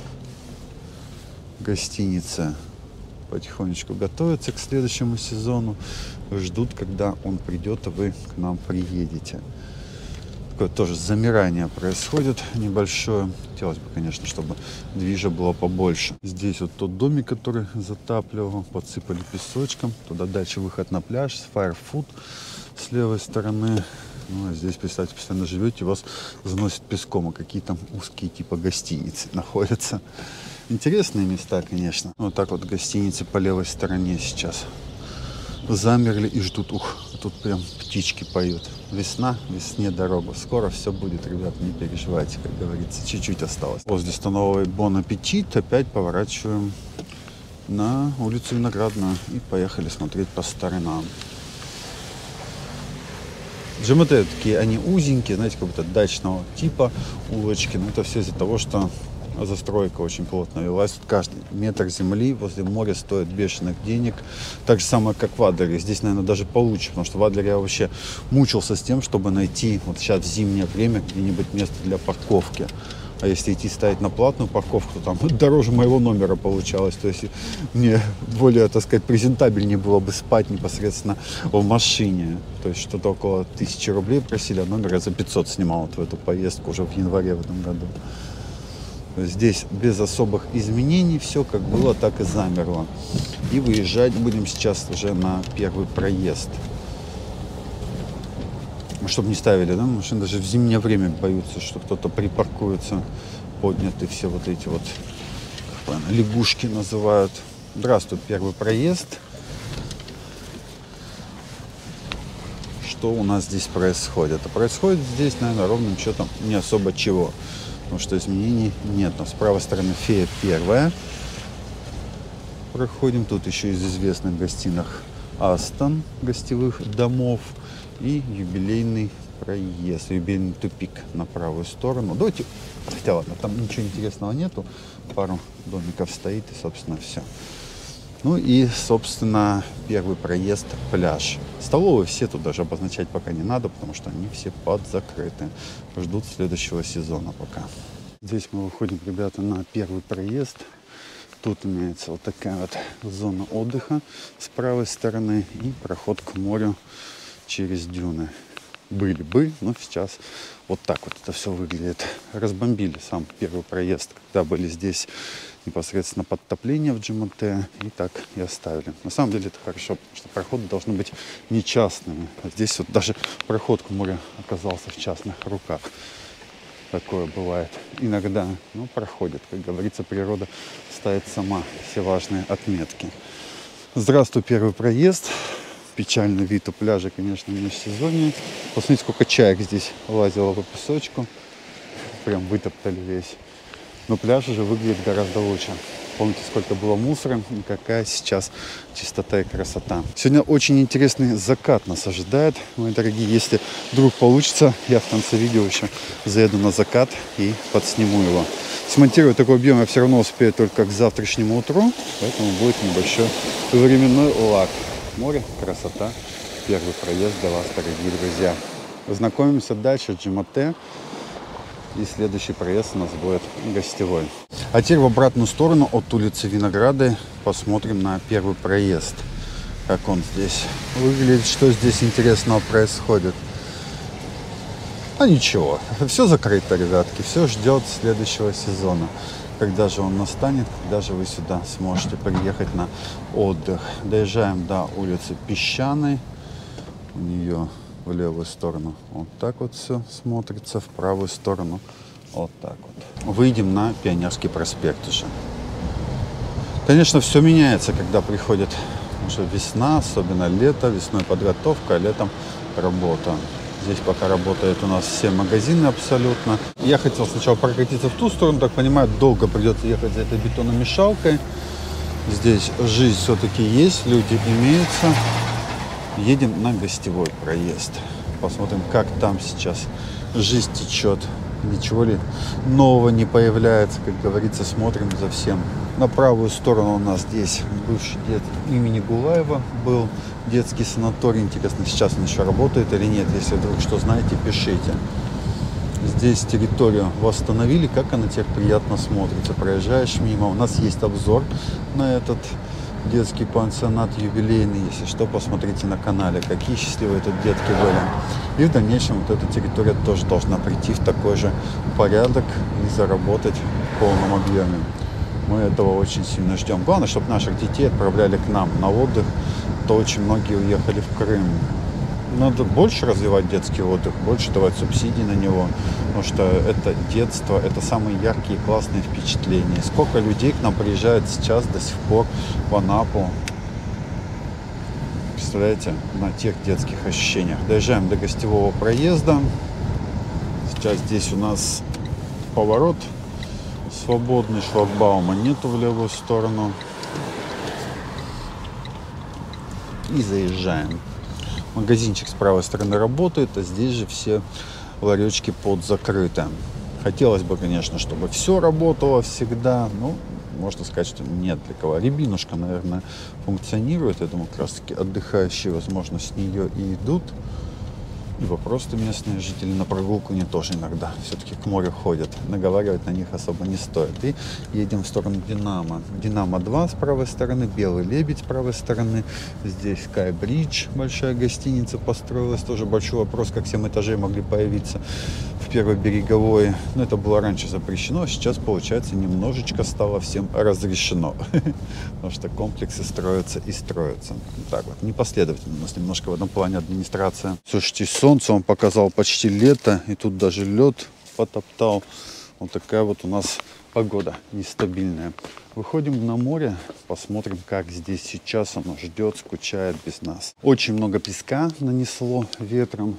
Гостиница потихонечку готовится к следующему сезону. Ждут, когда он придет, и вы к нам приедете. Такое тоже замирание происходит небольшое. Хотелось бы, конечно, чтобы движа было побольше. Здесь вот тот домик, который затапливал, подсыпали песочком. Туда дальше выход на пляж, Fire Food с левой стороны. Ну, а здесь, представьте, постоянно живете, вас заносит песком, а какие там узкие типа гостиницы находятся. Интересные места, конечно. Вот так вот гостиницы по левой стороне сейчас замерли и ждут. Ух, тут прям птички поют. Весна, весне дорога. Скоро все будет, ребят, не переживайте, как говорится, чуть-чуть осталось. Возле становой Бон Аппетит опять поворачиваем на улицу Виноградную и поехали смотреть по сторонам. ДжМТ такие, они узенькие, знаете, как будто дачного типа улочки. Но это все из-за того, что застройка очень плотно велась. Тут каждый метр земли возле моря стоит бешеных денег. Так же самое, как в Адлере. Здесь, наверное, даже получше, потому что в Адлере я вообще мучился с тем, чтобы найти вот сейчас в зимнее время где-нибудь место для парковки. А если идти ставить на платную парковку, то там дороже моего номера получалось. То есть мне более, так сказать, презентабельнее было бы спать непосредственно в машине. То есть что-то около тысячи рублей просили, а номер я за пятьсот снимал вот в эту поездку уже в январе в этом году. Здесь без особых изменений все как было, так и замерло. И выезжать будем сейчас уже на первый проезд. Чтобы не ставили, да, машины даже в зимнее время боятся, что кто-то припаркуется. Подняты все вот эти вот, как правильно, лягушки называют. Здравствуй, первый проезд. Что у нас здесь происходит? А происходит здесь, наверное, ровным счетом не особо чего. Потому что изменений нет. Но с правой стороны фея первая. Проходим. Тут еще из известных гостиных Астон, гостевых домов. И юбилейный проезд, юбилейный тупик на правую сторону. Давайте, хотя ладно, там ничего интересного нету. Пару домиков стоит и, собственно, все. Ну и, собственно, первый проезд, пляж. Столовые все тут даже обозначать пока не надо, потому что они все подзакрыты. Ждут следующего сезона пока. Здесь мы выходим, ребята, на первый проезд. Тут имеется вот такая вот зона отдыха с правой стороны и проход к морю через дюны. Были бы, но сейчас вот так вот это все выглядит. Разбомбили сам первый проезд, когда были здесь непосредственно подтопления в ДжМТ, и так и оставили. На самом деле это хорошо, потому что проходы должны быть не частными. А здесь вот даже проход к морю оказался в частных руках. Такое бывает иногда, но проходит. Как говорится, природа ставит сама все важные отметки. Здравствуй, первый проезд. Печальный вид у пляжа, конечно, в межсезонье. Посмотрите, сколько чаек здесь лазило по песочку. Прям вытоптали весь. Но пляж уже выглядит гораздо лучше. Помните, сколько было мусора и какая сейчас чистота и красота. Сегодня очень интересный закат нас ожидает, мои дорогие. Если вдруг получится, я в конце видео еще заеду на закат и подсниму его. Смонтировать такой объем я все равно успею только к завтрашнему утру, поэтому будет небольшой временной лаг. Море, красота, первый проезд для вас, дорогие друзья. Знакомимся дальше, ДжМТ. И следующий проезд у нас будет гостевой. А теперь в обратную сторону от улицы Винограды посмотрим на первый проезд. Как он здесь выглядит, что здесь интересного происходит. А ничего, все закрыто, ребятки, все ждет следующего сезона. Когда же он настанет, когда же вы сюда сможете приехать на отдых. Доезжаем до улицы Песчаной. У нее в левую сторону вот так вот все смотрится, в правую сторону вот так вот. Выйдем на Пионерский проспект уже. Конечно, все меняется, когда приходит уже весна, особенно лето, весной подготовка, а летом работа. Здесь пока работают у нас все магазины абсолютно. Я хотел сначала прокатиться в ту сторону, так понимаю, долго придется ехать за этой бетономешалкой. Здесь жизнь все-таки есть, люди имеются. Едем на гостевой проезд. Посмотрим, как там сейчас жизнь течет. Ничего ли нового не появляется, как говорится, смотрим за всем. На правую сторону у нас здесь бывший дед имени Гулаева был детский санаторий. Интересно, сейчас он еще работает или нет. Если вдруг что знаете, пишите. Здесь территорию восстановили, как она теперь приятно смотрится. Проезжаешь мимо, у нас есть обзор на этот Детский пансионат юбилейный, если что, посмотрите на канале, какие счастливые тут детки были. И в дальнейшем вот эта территория тоже должна прийти в такой же порядок и заработать в полном объеме. Мы этого очень сильно ждем. Главное, чтобы наших детей отправляли к нам на отдых, то очень многие уехали в Крым. Надо больше развивать детский отдых, больше давать субсидий на него, потому что это детство, это самые яркие и классные впечатления. Сколько людей к нам приезжает сейчас до сих пор в Анапу, представляете, на тех детских ощущениях. Доезжаем до гостевого проезда. Сейчас здесь у нас поворот свободный, шлагбаума нету в левую сторону. И заезжаем. Магазинчик с правой стороны работает, а здесь же все ларечки подзакрыты. Хотелось бы, конечно, чтобы все работало всегда, но можно сказать, что нет для кого. Рябинушка, наверное, функционирует. Я думаю, как раз таки отдыхающие, возможно, с нее и идут. Либо просто местные жители на прогулку не тоже иногда все-таки к морю ходят. Наговаривать на них особо не стоит. И едем в сторону Динамо. Динамо два с правой стороны, Белый Лебедь с правой стороны. Здесь Скайбридж, большая гостиница построилась. Тоже большой вопрос, как семь этажей могли появиться в первой береговой. Но это было раньше запрещено, а сейчас, получается, немножечко стало всем разрешено. Потому что комплексы строятся и строятся. Так вот, непоследовательно у нас немножко в этом плане администрация. Слушайте, солнце он показал почти лето, и тут даже лед потоптал. Вот такая вот у нас погода нестабильная. Выходим на море, посмотрим, как здесь сейчас оно ждет, скучает без нас. Очень много песка нанесло ветром.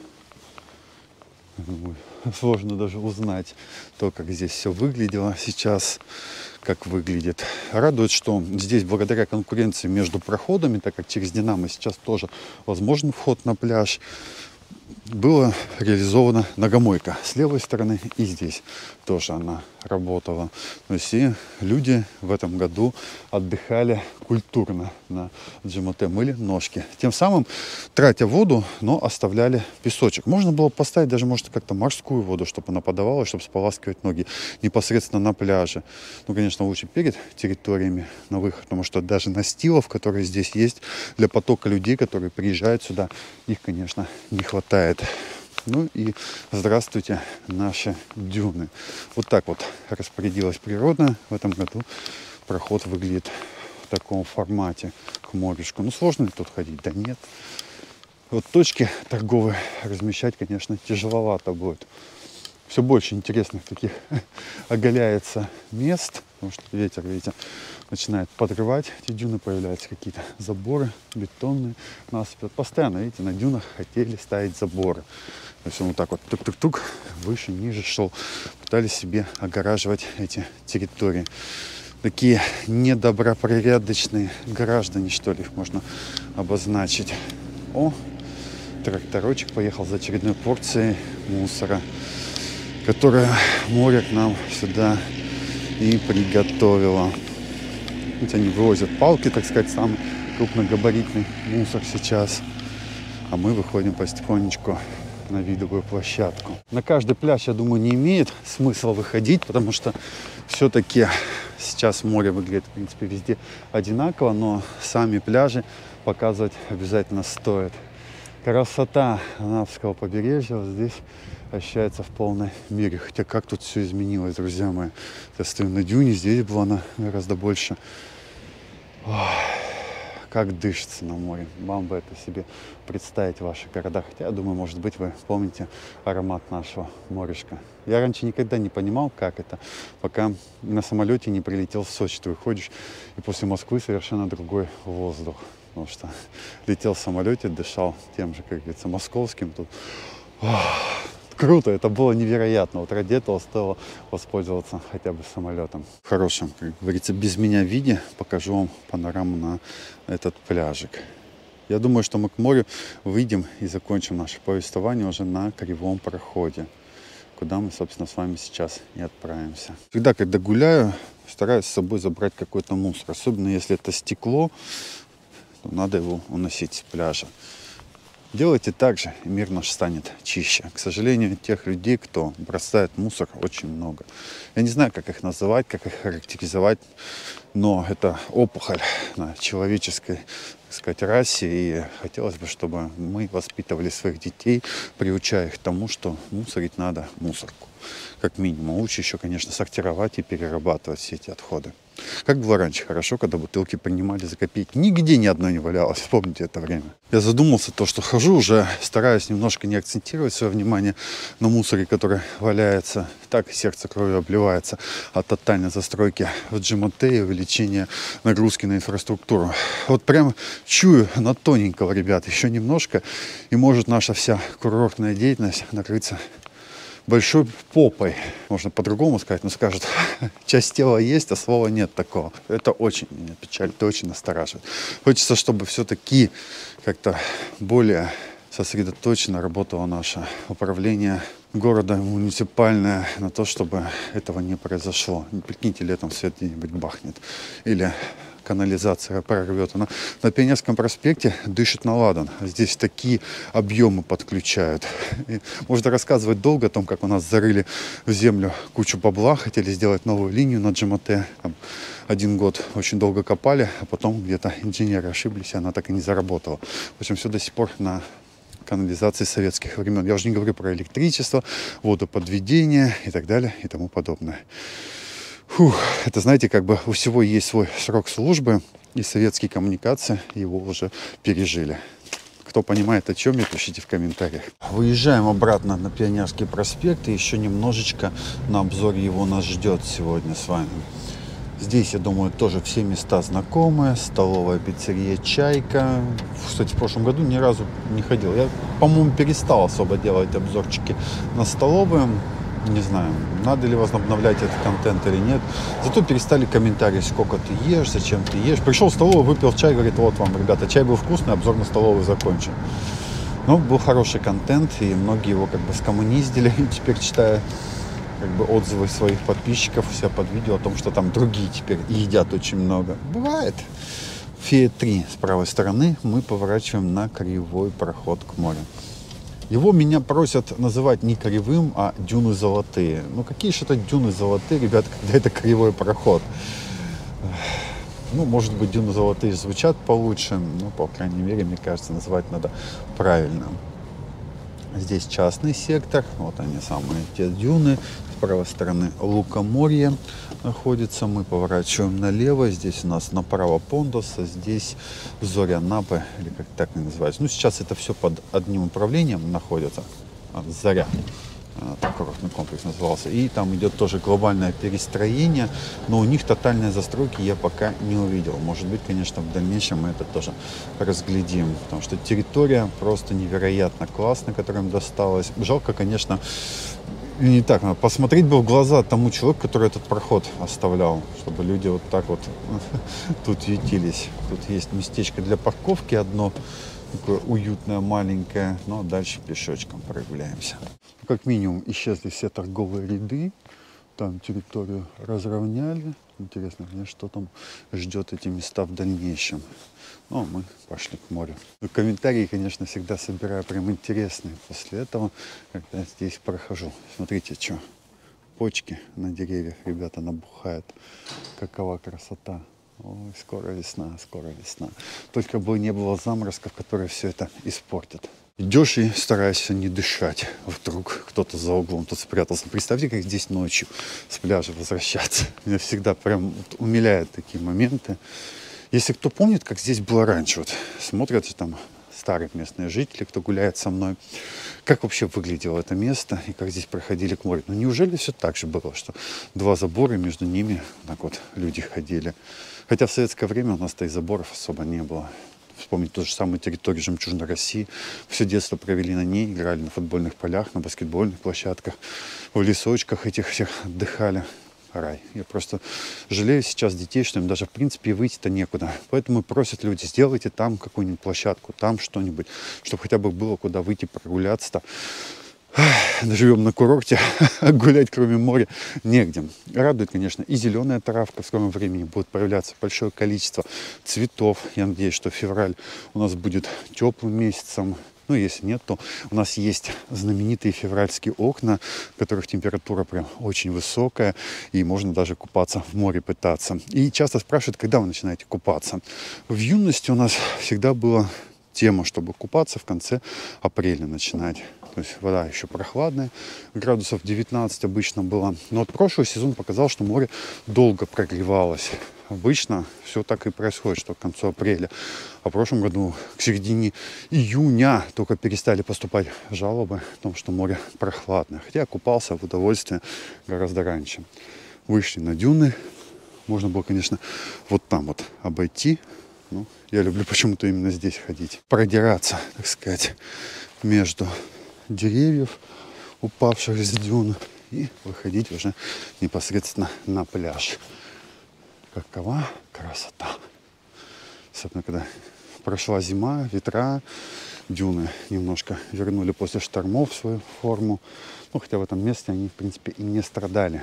Сложно даже узнать то, как здесь все выглядело сейчас, как выглядит. Радует, что здесь благодаря конкуренции между проходами, так как через Динамо сейчас тоже возможен вход на пляж, была реализована ногомойка с левой стороны, и здесь тоже она работала. То есть и люди в этом году отдыхали культурно на Джимоте, мыли ножки. Тем самым тратя воду, но оставляли песочек. Можно было поставить даже, может, как-то морскую воду, чтобы она подавалась, чтобы споласкивать ноги непосредственно на пляже. Ну, конечно, лучше перед территориями на выход, потому что даже настилов, которые здесь есть, для потока людей, которые приезжают сюда, их, конечно, не хватает. Ну и здравствуйте, наши дюны. Вот так вот распорядилась природа. В этом году проход выглядит в таком формате к морюшку. Ну, сложно ли тут ходить? Да нет. Вот точки торговые размещать, конечно, тяжеловато будет. Все больше интересных таких оголяется мест, потому что ветер, видите, начинает подрывать эти дюны, появляются какие-то заборы бетонные, насыпят. Постоянно, видите, на дюнах хотели ставить заборы. То есть он вот так вот тук-тук-тук, выше, ниже шел. Пытались себе огораживать эти территории. Такие недобропорядочные граждане, что ли, их можно обозначить. О, тракторочек поехал за очередной порцией мусора, которое море к нам сюда и приготовило. Видите, они вывозят палки, так сказать, самый крупногабаритный мусор сейчас. А мы выходим потихонечку на видовую площадку. На каждый пляж, я думаю, не имеет смысла выходить, потому что все-таки сейчас море выглядит, в принципе, везде одинаково, но сами пляжи показывать обязательно стоит. Красота Анапского побережья вот здесь ощущается в полной мере. Хотя как тут все изменилось, друзья мои. Я стою на дюне, здесь была она гораздо больше. Ох, как дышится на море. Вам бы это себе представить в ваших городах. Хотя, я думаю, может быть, вы помните аромат нашего морешка. Я раньше никогда не понимал, как это, пока на самолете не прилетел в Сочи. Ты выходишь, и после Москвы совершенно другой воздух. Потому что летел в самолете, дышал тем же, как говорится, московским. Тут ох, круто, это было невероятно. Вот ради этого стоило воспользоваться хотя бы самолетом. В хорошем, как говорится, без меня виде покажу вам панораму на этот пляжик. Я думаю, что мы к морю выйдем и закончим наше повествование уже на кривом проходе, куда мы, собственно, с вами сейчас и отправимся. Всегда, когда гуляю, стараюсь с собой забрать какой-то мусор. Особенно, если это стекло, то надо его уносить с пляжа. Делайте так же, и мир наш станет чище. К сожалению, тех людей, кто бросает мусор, очень много. Я не знаю, как их называть, как их характеризовать, но это опухоль на человеческой, так сказать, расе. И хотелось бы, чтобы мы воспитывали своих детей, приучая их к тому, что мусорить надо мусорку. Как минимум. Лучше еще, конечно, сортировать и перерабатывать все эти отходы. Как было раньше хорошо, когда бутылки принимали за копейки. Нигде ни одной не валялось. Помните это время? Я задумался, то, что хожу уже, стараюсь немножко не акцентировать свое внимание на мусоре, который валяется. Так сердце кровью обливается от тотальной застройки в ДжМТ и увеличения нагрузки на инфраструктуру. Вот прям чую на тоненького, ребят, еще немножко, и может наша вся курортная деятельность накрыться большой попой, можно по-другому сказать, но скажут, часть тела есть, а слова нет такого. Это очень меня печалит, это очень настораживает. Хочется, чтобы все-таки как-то более сосредоточенно работало наше управление города, муниципальное, на то, чтобы этого не произошло. Прикиньте, летом свет где-нибудь бахнет. Или канализация прорвет. Она на Пионерском проспекте дышит на ладан. Здесь такие объемы подключают. И можно рассказывать долго о том, как у нас зарыли в землю кучу бабла, хотели сделать новую линию на ДжМТ. Там один год очень долго копали, а потом где-то инженеры ошиблись, и она так и не заработала. В общем, все до сих пор на канализации советских времен. Я уже не говорю про электричество, водоподведение и так далее и тому подобное. Фух, это, знаете, как бы у всего есть свой срок службы, и советские коммуникации его уже пережили. Кто понимает, о чем я, пишите в комментариях. Выезжаем обратно на Пионерский проспект, и еще немножечко на обзоре его нас ждет сегодня с вами. Здесь, я думаю, тоже все места знакомые. Столовая пиццерия «Чайка». Кстати, в прошлом году ни разу не ходил. Я, по-моему, перестал особо делать обзорчики на столовые. Не знаю, надо ли возобновлять этот контент или нет. Зато перестали комментарии, сколько ты ешь, зачем ты ешь. Пришел в столовую, выпил чай, говорит, вот вам, ребята, чай был вкусный, обзор на столовую закончен. Но был хороший контент, и многие его как бы скоммуниздили. И теперь читаю как бы отзывы своих подписчиков у себя под видео о том, что там другие теперь едят очень много. Бывает. Фея три с правой стороны мы поворачиваем на кривой проход к морю. Его меня просят называть не кривым, а дюны золотые. Ну какие же это дюны золотые, ребята, когда это кривой проход? Ну, может быть, дюны золотые звучат получше, но, по крайней мере, мне кажется, называть надо правильно. Здесь частный сектор, вот они самые те дюны. С правой стороны Лукоморье находится, мы поворачиваем налево, здесь у нас направо Пондос, а здесь Зоря-Напы, или как так они называются. Ну, сейчас это все под одним управлением находится, Заря, так курортный комплекс назывался. И там идет тоже глобальное перестроение, но у них тотальной застройки я пока не увидел. Может быть, конечно, в дальнейшем мы это тоже разглядим, потому что территория просто невероятно классная, которая им досталась. Жалко, конечно, не так, надо посмотреть бы в глаза тому человеку, который этот проход оставлял, чтобы люди вот так вот тут ютились. Тут есть местечко для парковки одно, такое уютное, маленькое, но дальше пешочком прогуляемся. Как минимум исчезли все торговые ряды, там территорию разровняли. Интересно, мне что там ждет эти места в дальнейшем. Ну, мы пошли к морю. Ну, комментарии, конечно, всегда собираю прям интересные. После этого, когда здесь прохожу. Смотрите, что. Почки на деревьях, ребята, набухают. Какова красота. Ой, скоро весна, скоро весна. Только бы не было заморозков, которые все это испортят. Идешь и стараешься не дышать. Вдруг кто-то за углом тут спрятался. Представьте, как здесь ночью с пляжа возвращаться. Меня всегда прям вот умиляют такие моменты. Если кто помнит, как здесь было раньше, вот смотрят там старые местные жители, кто гуляет со мной, как вообще выглядело это место и как здесь проходили к морю. Ну неужели все так же было, что два забора, между ними так вот люди ходили. Хотя в советское время у нас-то и заборов особо не было. Вспомнить ту же самую территорию «Жемчужной России». Все детство провели на ней, играли на футбольных полях, на баскетбольных площадках, в лесочках этих всех отдыхали. Рай. Я просто жалею сейчас детей, что им даже в принципе выйти-то некуда. Поэтому просят люди, сделайте там какую-нибудь площадку, там что-нибудь, чтобы хотя бы было куда выйти прогуляться-то. Живем на курорте, гулять кроме моря негде. Радует, конечно, и зеленая травка в скором времени будет появляться большое количество цветов. Я надеюсь, что февраль у нас будет теплым месяцем. Ну, если нет, то у нас есть знаменитые февральские окна, в которых температура прям очень высокая, и можно даже купаться в море пытаться. И часто спрашивают, когда вы начинаете купаться. В юности у нас всегда была тема, чтобы купаться в конце апреля начинать. То есть вода еще прохладная, градусов девятнадцать обычно было. Но вот прошлый сезон показал, что море долго прогревалось. Обычно все так и происходит, что к концу апреля. А в прошлом году к середине июня только перестали поступать жалобы о том, что море прохладное. Хотя я купался в удовольствие гораздо раньше. Вышли на дюны. Можно было, конечно, вот там вот обойти. Ну, я люблю почему-то именно здесь ходить. Продираться, так сказать, между деревьев, упавших с дюн, и выходить уже непосредственно на пляж. Какова красота! Особенно, когда прошла зима, ветра, дюны немножко вернули после штормов свою форму. Ну, хотя в этом месте они, в принципе, и не страдали.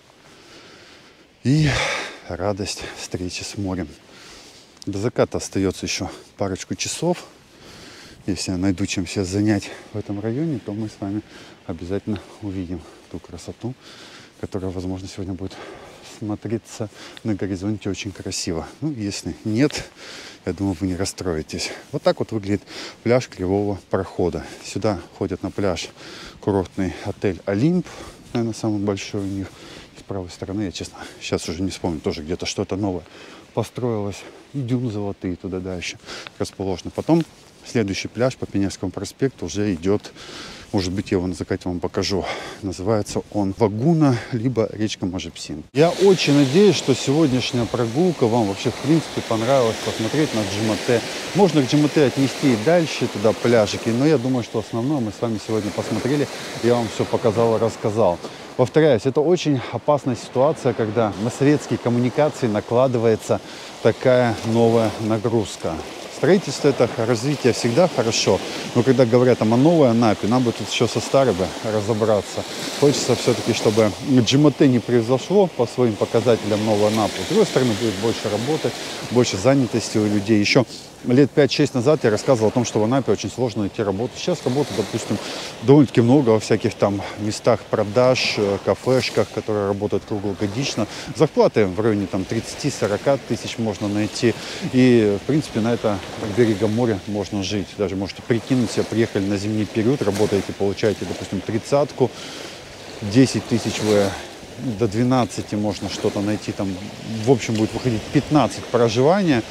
И радость встречи с морем. До заката остается еще парочку часов. Если я найду чем себя занять в этом районе, то мы с вами обязательно увидим ту красоту, которая, возможно, сегодня будет смотреться на горизонте очень красиво. Ну, если нет, я думаю, вы не расстроитесь. Вот так вот выглядит пляж Кривого Прохода. Сюда ходят на пляж курортный отель «Олимп», наверное, самый большой у них. С правой стороны, я, честно, сейчас уже не вспомню, тоже где-то что-то новое построилось. И дюны золотые туда дальше расположены. Потом следующий пляж по Пионерскому проспекту уже идет, может быть, я его на закате вам покажу. Называется он Лагуна, либо речка Можепсин. Я очень надеюсь, что сегодняшняя прогулка вам вообще, в принципе, понравилась посмотреть на Джимате. Можно к Джимате отнести и дальше туда пляжики, но я думаю, что основное мы с вами сегодня посмотрели. Я вам все показал и рассказал. Повторяюсь, это очень опасная ситуация, когда на советские коммуникации накладывается такая новая нагрузка. Строительство — это развитие всегда хорошо, но когда говорят там о новой Анапе, нам бы тут еще со старой бы разобраться. Хочется все-таки, чтобы Джимате не превзошло по своим показателям новую Анапу. С другой стороны, будет больше работы, больше занятости у людей. Еще лет пять-шесть назад я рассказывал о том, что в Анапе очень сложно найти работу. Сейчас работы, допустим, довольно-таки много во всяких там местах продаж, кафешках, которые работают круглогодично. Зарплаты в районе там тридцати-сорока тысяч можно найти. И, в принципе, на это берегом моря можно жить. Даже можете прикинуть себе, приехали на зимний период, работаете, получаете, допустим, тридцатку, десять тысяч вы до двенадцати можно что-то найти. Там, в общем, будет выходить пятнадцать проживания.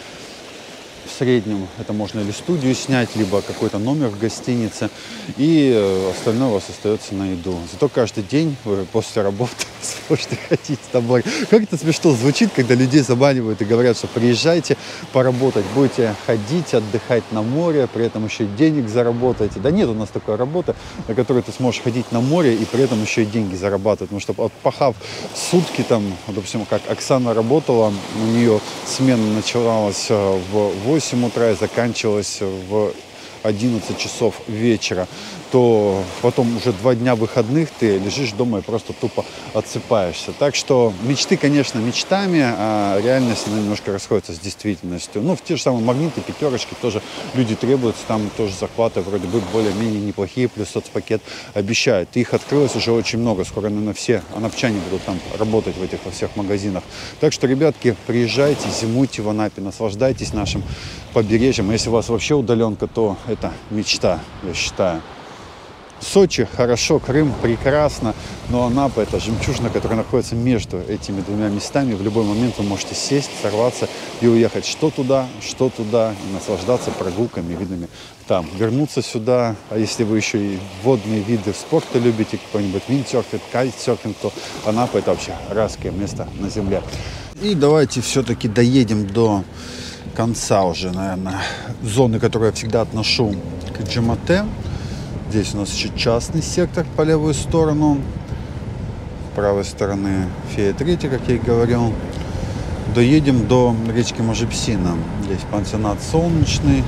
В среднем это можно или студию снять, либо какой-то номер в гостинице, и остальное у вас остается на еду. Зато каждый день вы после работы сможете ходить домой. Как это смешно звучит, когда людей заманивают и говорят, что приезжайте поработать, будете ходить, отдыхать на море, при этом еще и денег заработаете. Да нет у нас такой работы, на которой ты сможешь ходить на море и при этом еще и деньги зарабатывать. Потому что отпахав сутки, там, допустим, как Оксана работала, у нее смена начиналась в восемь утра и заканчивалась в одиннадцать часов вечера, то потом уже два дня выходных ты лежишь дома и просто тупо отсыпаешься. Так что мечты, конечно, мечтами, а реальность, она немножко расходится с действительностью. Ну, в те же самые магниты, пятерочки тоже люди требуются, там тоже захваты вроде бы более-менее неплохие, плюс соцпакет обещают. Их открылось уже очень много, скоро, наверное, все анапчане будут там работать в этих во всех магазинах. Так что, ребятки, приезжайте, зимуйте в Анапе, наслаждайтесь нашим побережьем. Если у вас вообще удаленка, то это мечта, я считаю. Сочи хорошо, Крым прекрасно, но Анапа — это жемчужина, которая находится между этими двумя местами. В любой момент вы можете сесть, сорваться и уехать что туда, что туда, и наслаждаться прогулками, видами там. Вернуться сюда, а если вы еще и водные виды спорта любите, какой-нибудь виндсерфинг, кайтсерфинг, то Анапа — это вообще райское место на земле. И давайте все-таки доедем до конца уже, наверное, зоны, которую я всегда отношу к Джимате. Здесь у нас еще частный сектор по левую сторону. С правой стороны Фея Третья, как я и говорил. Доедем до речки Можепсина. Здесь пансионат Солнечный.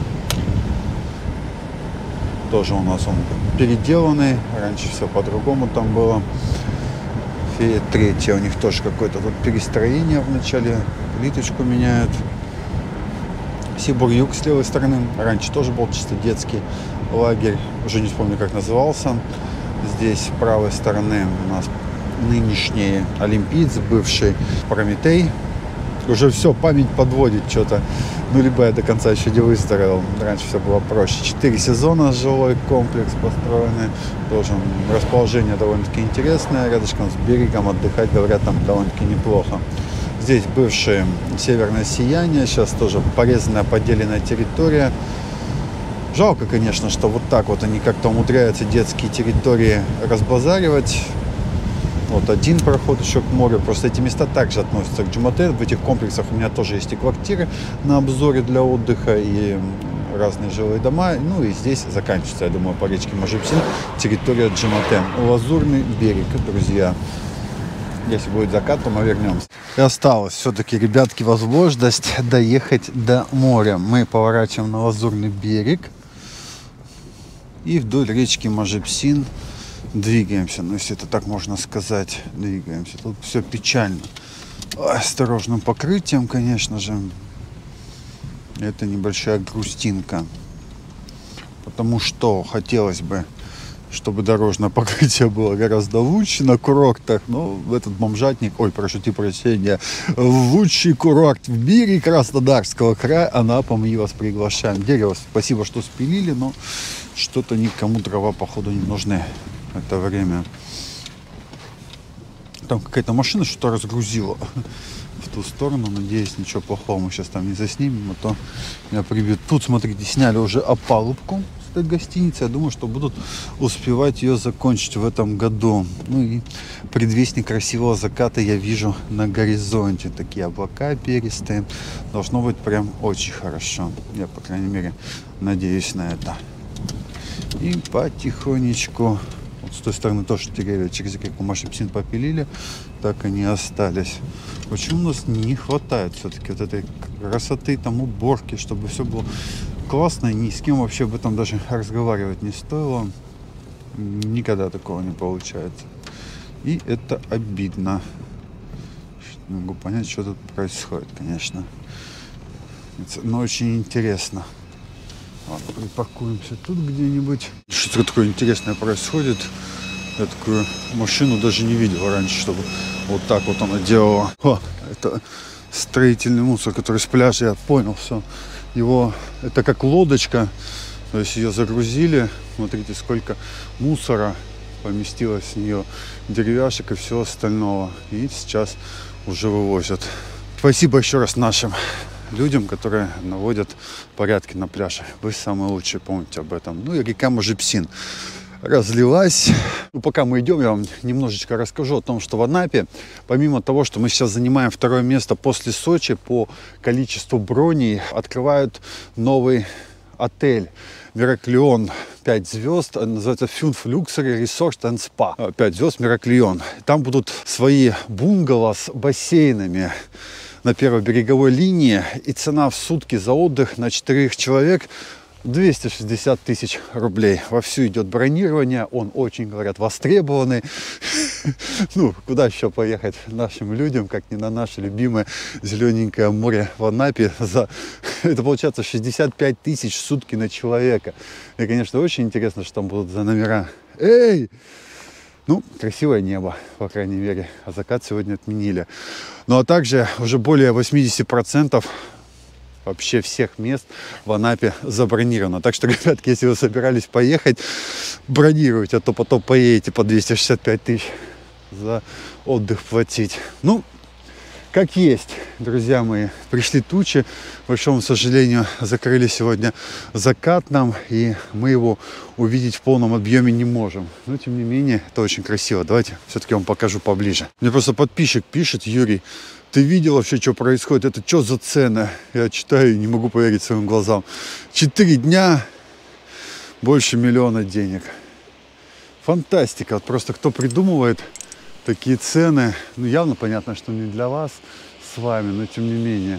Тоже у нас он переделанный. Раньше все по-другому там было. Фея Третья. У них тоже какое-то вот перестроение в начале. Плиточку меняют. Сибур-Юг с левой стороны. Раньше тоже был чисто детский. лагерь, уже не вспомню, как назывался. Здесь с правой стороны у нас нынешний олимпиец, бывший Прометей. Уже все, память подводит что-то. Ну, либо я до конца еще не выстроил. Раньше все было проще. Четыре сезона жилой комплекс построенный. Тоже расположение довольно-таки интересное. Рядышком с берегом отдыхать, говорят, там довольно-таки неплохо. Здесь бывшее северное сияние. Сейчас тоже порезанная, поделенная территория. Жалко, конечно, что вот так вот они как-то умудряются детские территории разбазаривать. Вот один проход еще к морю. Просто эти места также относятся к Джумате. В этих комплексах у меня тоже есть и квартиры на обзоре для отдыха, и разные жилые дома. Ну и здесь заканчивается, я думаю, по речке Можипсин территория Джумате. Лазурный берег, друзья. Если будет закат, то мы вернемся. И осталось все-таки, ребятки, возможность доехать до моря. Мы поворачиваем на Лазурный берег и вдоль речки Можипсин двигаемся, ну если это так можно сказать, двигаемся. Тут все печально. Осторожным покрытием, конечно же. Это небольшая грустинка. Потому что хотелось бы, чтобы дорожное покрытие было гораздо лучше на курортах. Но в этот бомжатник, ой, прошу прощения, лучший курорт в мире Краснодарского края, Анапа, мы вас приглашаем. Дерево, спасибо, что спилили, но что-то никому дрова, походу, не нужны. Это время. Там какая-то машина что-то разгрузила в ту сторону. Надеюсь, ничего плохого мы сейчас там не заснимем, а то меня прибьют. Тут, смотрите, сняли уже опалубку с этой гостиницы. Я думаю, что будут успевать ее закончить в этом году. Ну и предвестник красивого заката я вижу на горизонте. Такие облака перистые. Должно быть прям очень хорошо. Я, по крайней мере, надеюсь на это. И потихонечку... Вот с той стороны тоже деревья через реку Можипсин попилили, так они остались. Почему у нас не хватает все-таки вот этой красоты, там уборки, чтобы все было классно, и ни с кем вообще об этом даже разговаривать не стоило. Никогда такого не получается. И это обидно. Не могу понять, что тут происходит, конечно. Но очень интересно. Ладно, припаркуемся тут где-нибудь. Что-то такое интересное происходит. Я такую машину даже не видел раньше, чтобы вот так вот она делала. О, это строительный мусор, который с пляжа, я понял, все. Его, это как лодочка, то есть ее загрузили. Смотрите, сколько мусора поместилось в нее, деревяшек и всего остального. И сейчас уже вывозят. Спасибо еще раз нашим людям, которые наводят порядки на пляже. Вы самые лучшие, помните об этом. Ну и река Можипсин разлилась. Ну, пока мы идем, я вам немножечко расскажу о том, что в Анапе, помимо того, что мы сейчас занимаем второе место после Сочи по количеству броней, открывают новый отель Мираклион пять звезд, называется Fünf Luxury Resort and Spa. пять звезд Мираклион. Там будут свои бунгало с бассейнами на первой береговой линии, и цена в сутки за отдых на четырех человек двести шестьдесят тысяч рублей. Вовсю идет бронирование, он очень, говорят, востребованный. Ну, куда еще поехать нашим людям, как не на наше любимое зелененькое море в Анапе. За... Это получается шестьдесят пять тысяч в сутки на человека. И, конечно, очень интересно, что там будут за номера. Эй! Ну, красивое небо, по крайней мере. А закат сегодня отменили. Ну, а также уже более восемьдесят процентов вообще всех мест в Анапе забронировано. Так что, ребятки, если вы собирались поехать, бронируйте, а то потом поедете по двести шестьдесят пять тысяч за отдых платить. Ну, как есть, друзья мои, пришли тучи. К большому сожалению, закрыли сегодня закат нам, и мы его увидеть в полном объеме не можем. Но, тем не менее, это очень красиво. Давайте все-таки вам покажу поближе. Мне просто подписчик пишет: Юрий, ты видел вообще, что происходит? Это что за цены? Я читаю и не могу поверить своим глазам. Четыре дня, больше миллиона денег. Фантастика. Вот просто кто придумывает такие цены, ну, явно понятно, что не для вас с вами, но тем не менее,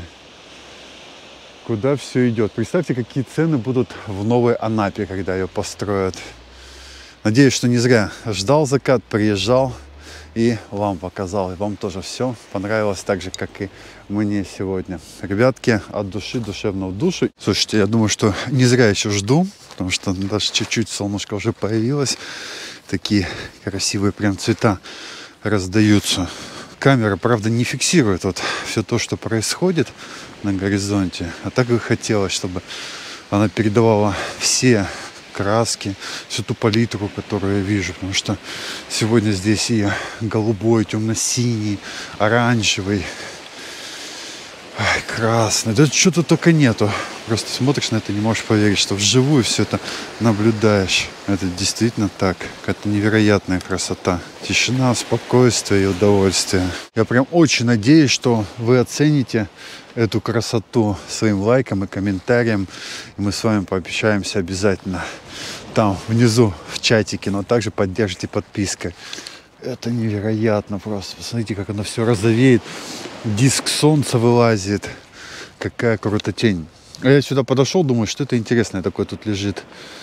куда все идет. Представьте, какие цены будут в Новой Анапе, когда ее построят. Надеюсь, что не зря ждал закат, приезжал и вам показал. И вам тоже все понравилось так же, как и мне сегодня. Ребятки, от души, душевно в душу. Слушайте, я думаю, что не зря еще жду. потому что даже чуть-чуть солнышко уже появилось. Такие красивые прям цвета раздаются. Камера, правда, не фиксирует вот все то, что происходит на горизонте. А так бы хотелось, чтобы она передавала все краски, всю ту палитру, которую я вижу. Потому что сегодня здесь и голубой, темно-синий, оранжевый, ай, красный. Да что-то только нету. Просто смотришь на это, не можешь поверить, что вживую все это наблюдаешь. Это действительно так. Какая-то невероятная красота. Тишина, спокойствие и удовольствие. Я прям очень надеюсь, что вы оцените эту красоту своим лайком и комментарием. И мы с вами пообщаемся обязательно там внизу в чатике, но также поддержите подпиской. Это невероятно просто. Посмотрите, как оно все розовеет. Диск солнца вылазит. Какая крутотень. А я сюда подошел, думаю, что это интересное такое тут лежит.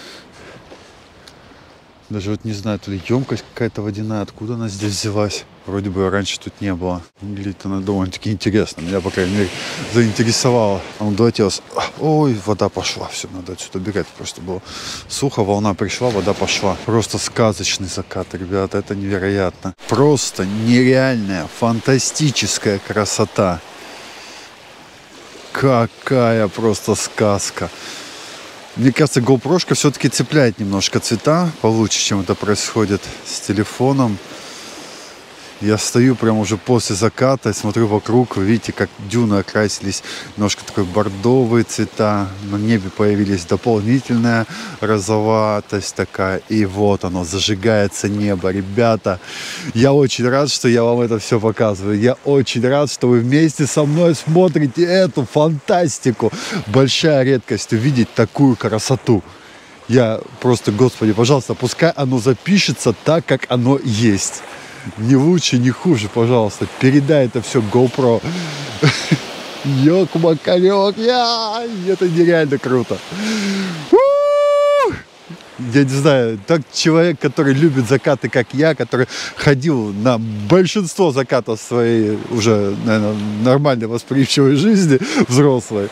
Даже вот не знаю, тут емкость какая-то водяная, откуда она здесь взялась. Вроде бы раньше тут не было. Выглядит она довольно-таки интересно. Меня, по крайней мере, заинтересовало. А ну давайте вас... Ой, вода пошла. Все, надо отсюда бегать. Просто было сухо, волна пришла, вода пошла. Просто сказочный закат, ребята. Это невероятно. Просто нереальная, фантастическая красота. Какая просто сказка. Мне кажется, GoPro-шка все-таки цепляет немножко цвета получше, чем это происходит с телефоном. Я стою прямо уже после заката, смотрю вокруг, вы видите, как дюны окрасились немножко такой бордовые цвета, на небе появились дополнительная розоватость такая, и вот оно, зажигается небо. Ребята, я очень рад, что я вам это все показываю, я очень рад, что вы вместе со мной смотрите эту фантастику. Большая редкость увидеть такую красоту. Я просто, Господи, пожалуйста, пускай оно запишется так, как оно есть. Не лучше, не хуже, пожалуйста. Передай это все GoPro. Ёк-макарёк, я! Это нереально круто. Я не знаю, так человек, который любит закаты, как я, который ходил на большинство закатов своей уже, наверное, нормальной восприимчивой жизни, взрослой,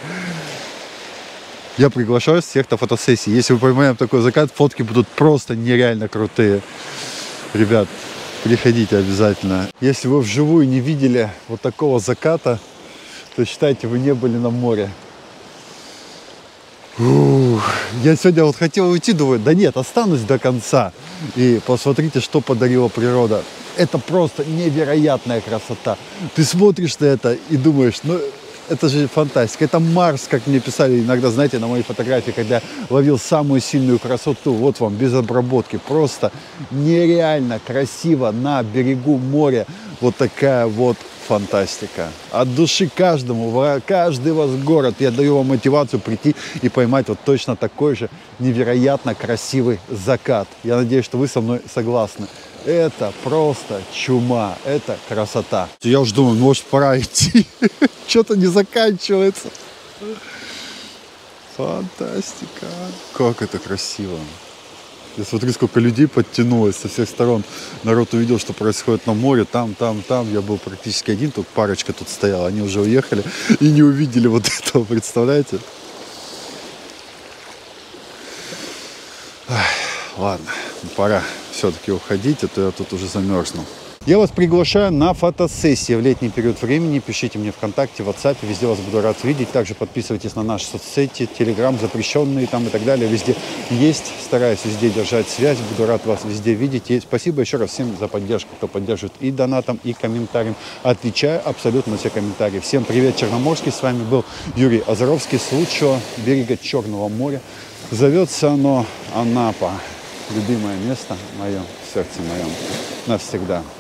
я приглашаю всех на фотосессии. Если мы поймаем такой закат, фотки будут просто нереально крутые. Ребят, приходите обязательно. Если вы вживую не видели вот такого заката, то считайте, вы не были на море. Ух, я сегодня вот хотел уйти, думаю, да нет, останусь до конца. И посмотрите, что подарила природа. Это просто невероятная красота. Ты смотришь на это и думаешь, ну... Это же фантастика. Это Марс, как мне писали иногда, знаете, на моей фотографии, когда я ловил самую сильную красоту. Вот вам, без обработки. Просто нереально красиво на берегу моря. Вот такая вот фантастика. От души каждому, каждый вас город. Я даю вам мотивацию прийти и поймать вот точно такой же невероятно красивый закат. Я надеюсь, что вы со мной согласны. Это просто чума, это красота. Я уже думаю, может, пора идти. Что-то не заканчивается. Фантастика. Как это красиво. Я смотрю, сколько людей подтянулось со всех сторон. Народ увидел, что происходит на море. Там, там, там. Я был практически один, только парочка тут стояла. Они уже уехали и не увидели вот этого, представляете? Ах, ладно, пора все-таки уходить, а то я тут уже замерзну. Я вас приглашаю на фотосессии в летний период времени. Пишите мне ВКонтакте, в WhatsApp, везде вас буду рад видеть. Также подписывайтесь на наши соцсети, Telegram, запрещенные там и так далее. Везде есть. Стараюсь везде держать связь. Буду рад вас везде видеть. И спасибо еще раз всем за поддержку, кто поддерживает и донатом, и комментарием. Отвечаю абсолютно на все комментарии. Всем привет, Черноморский. С вами был Юрий Озаровский с лучшего берега Черного моря. Зовется оно Анапа. Любимое место мое, в сердце моем навсегда.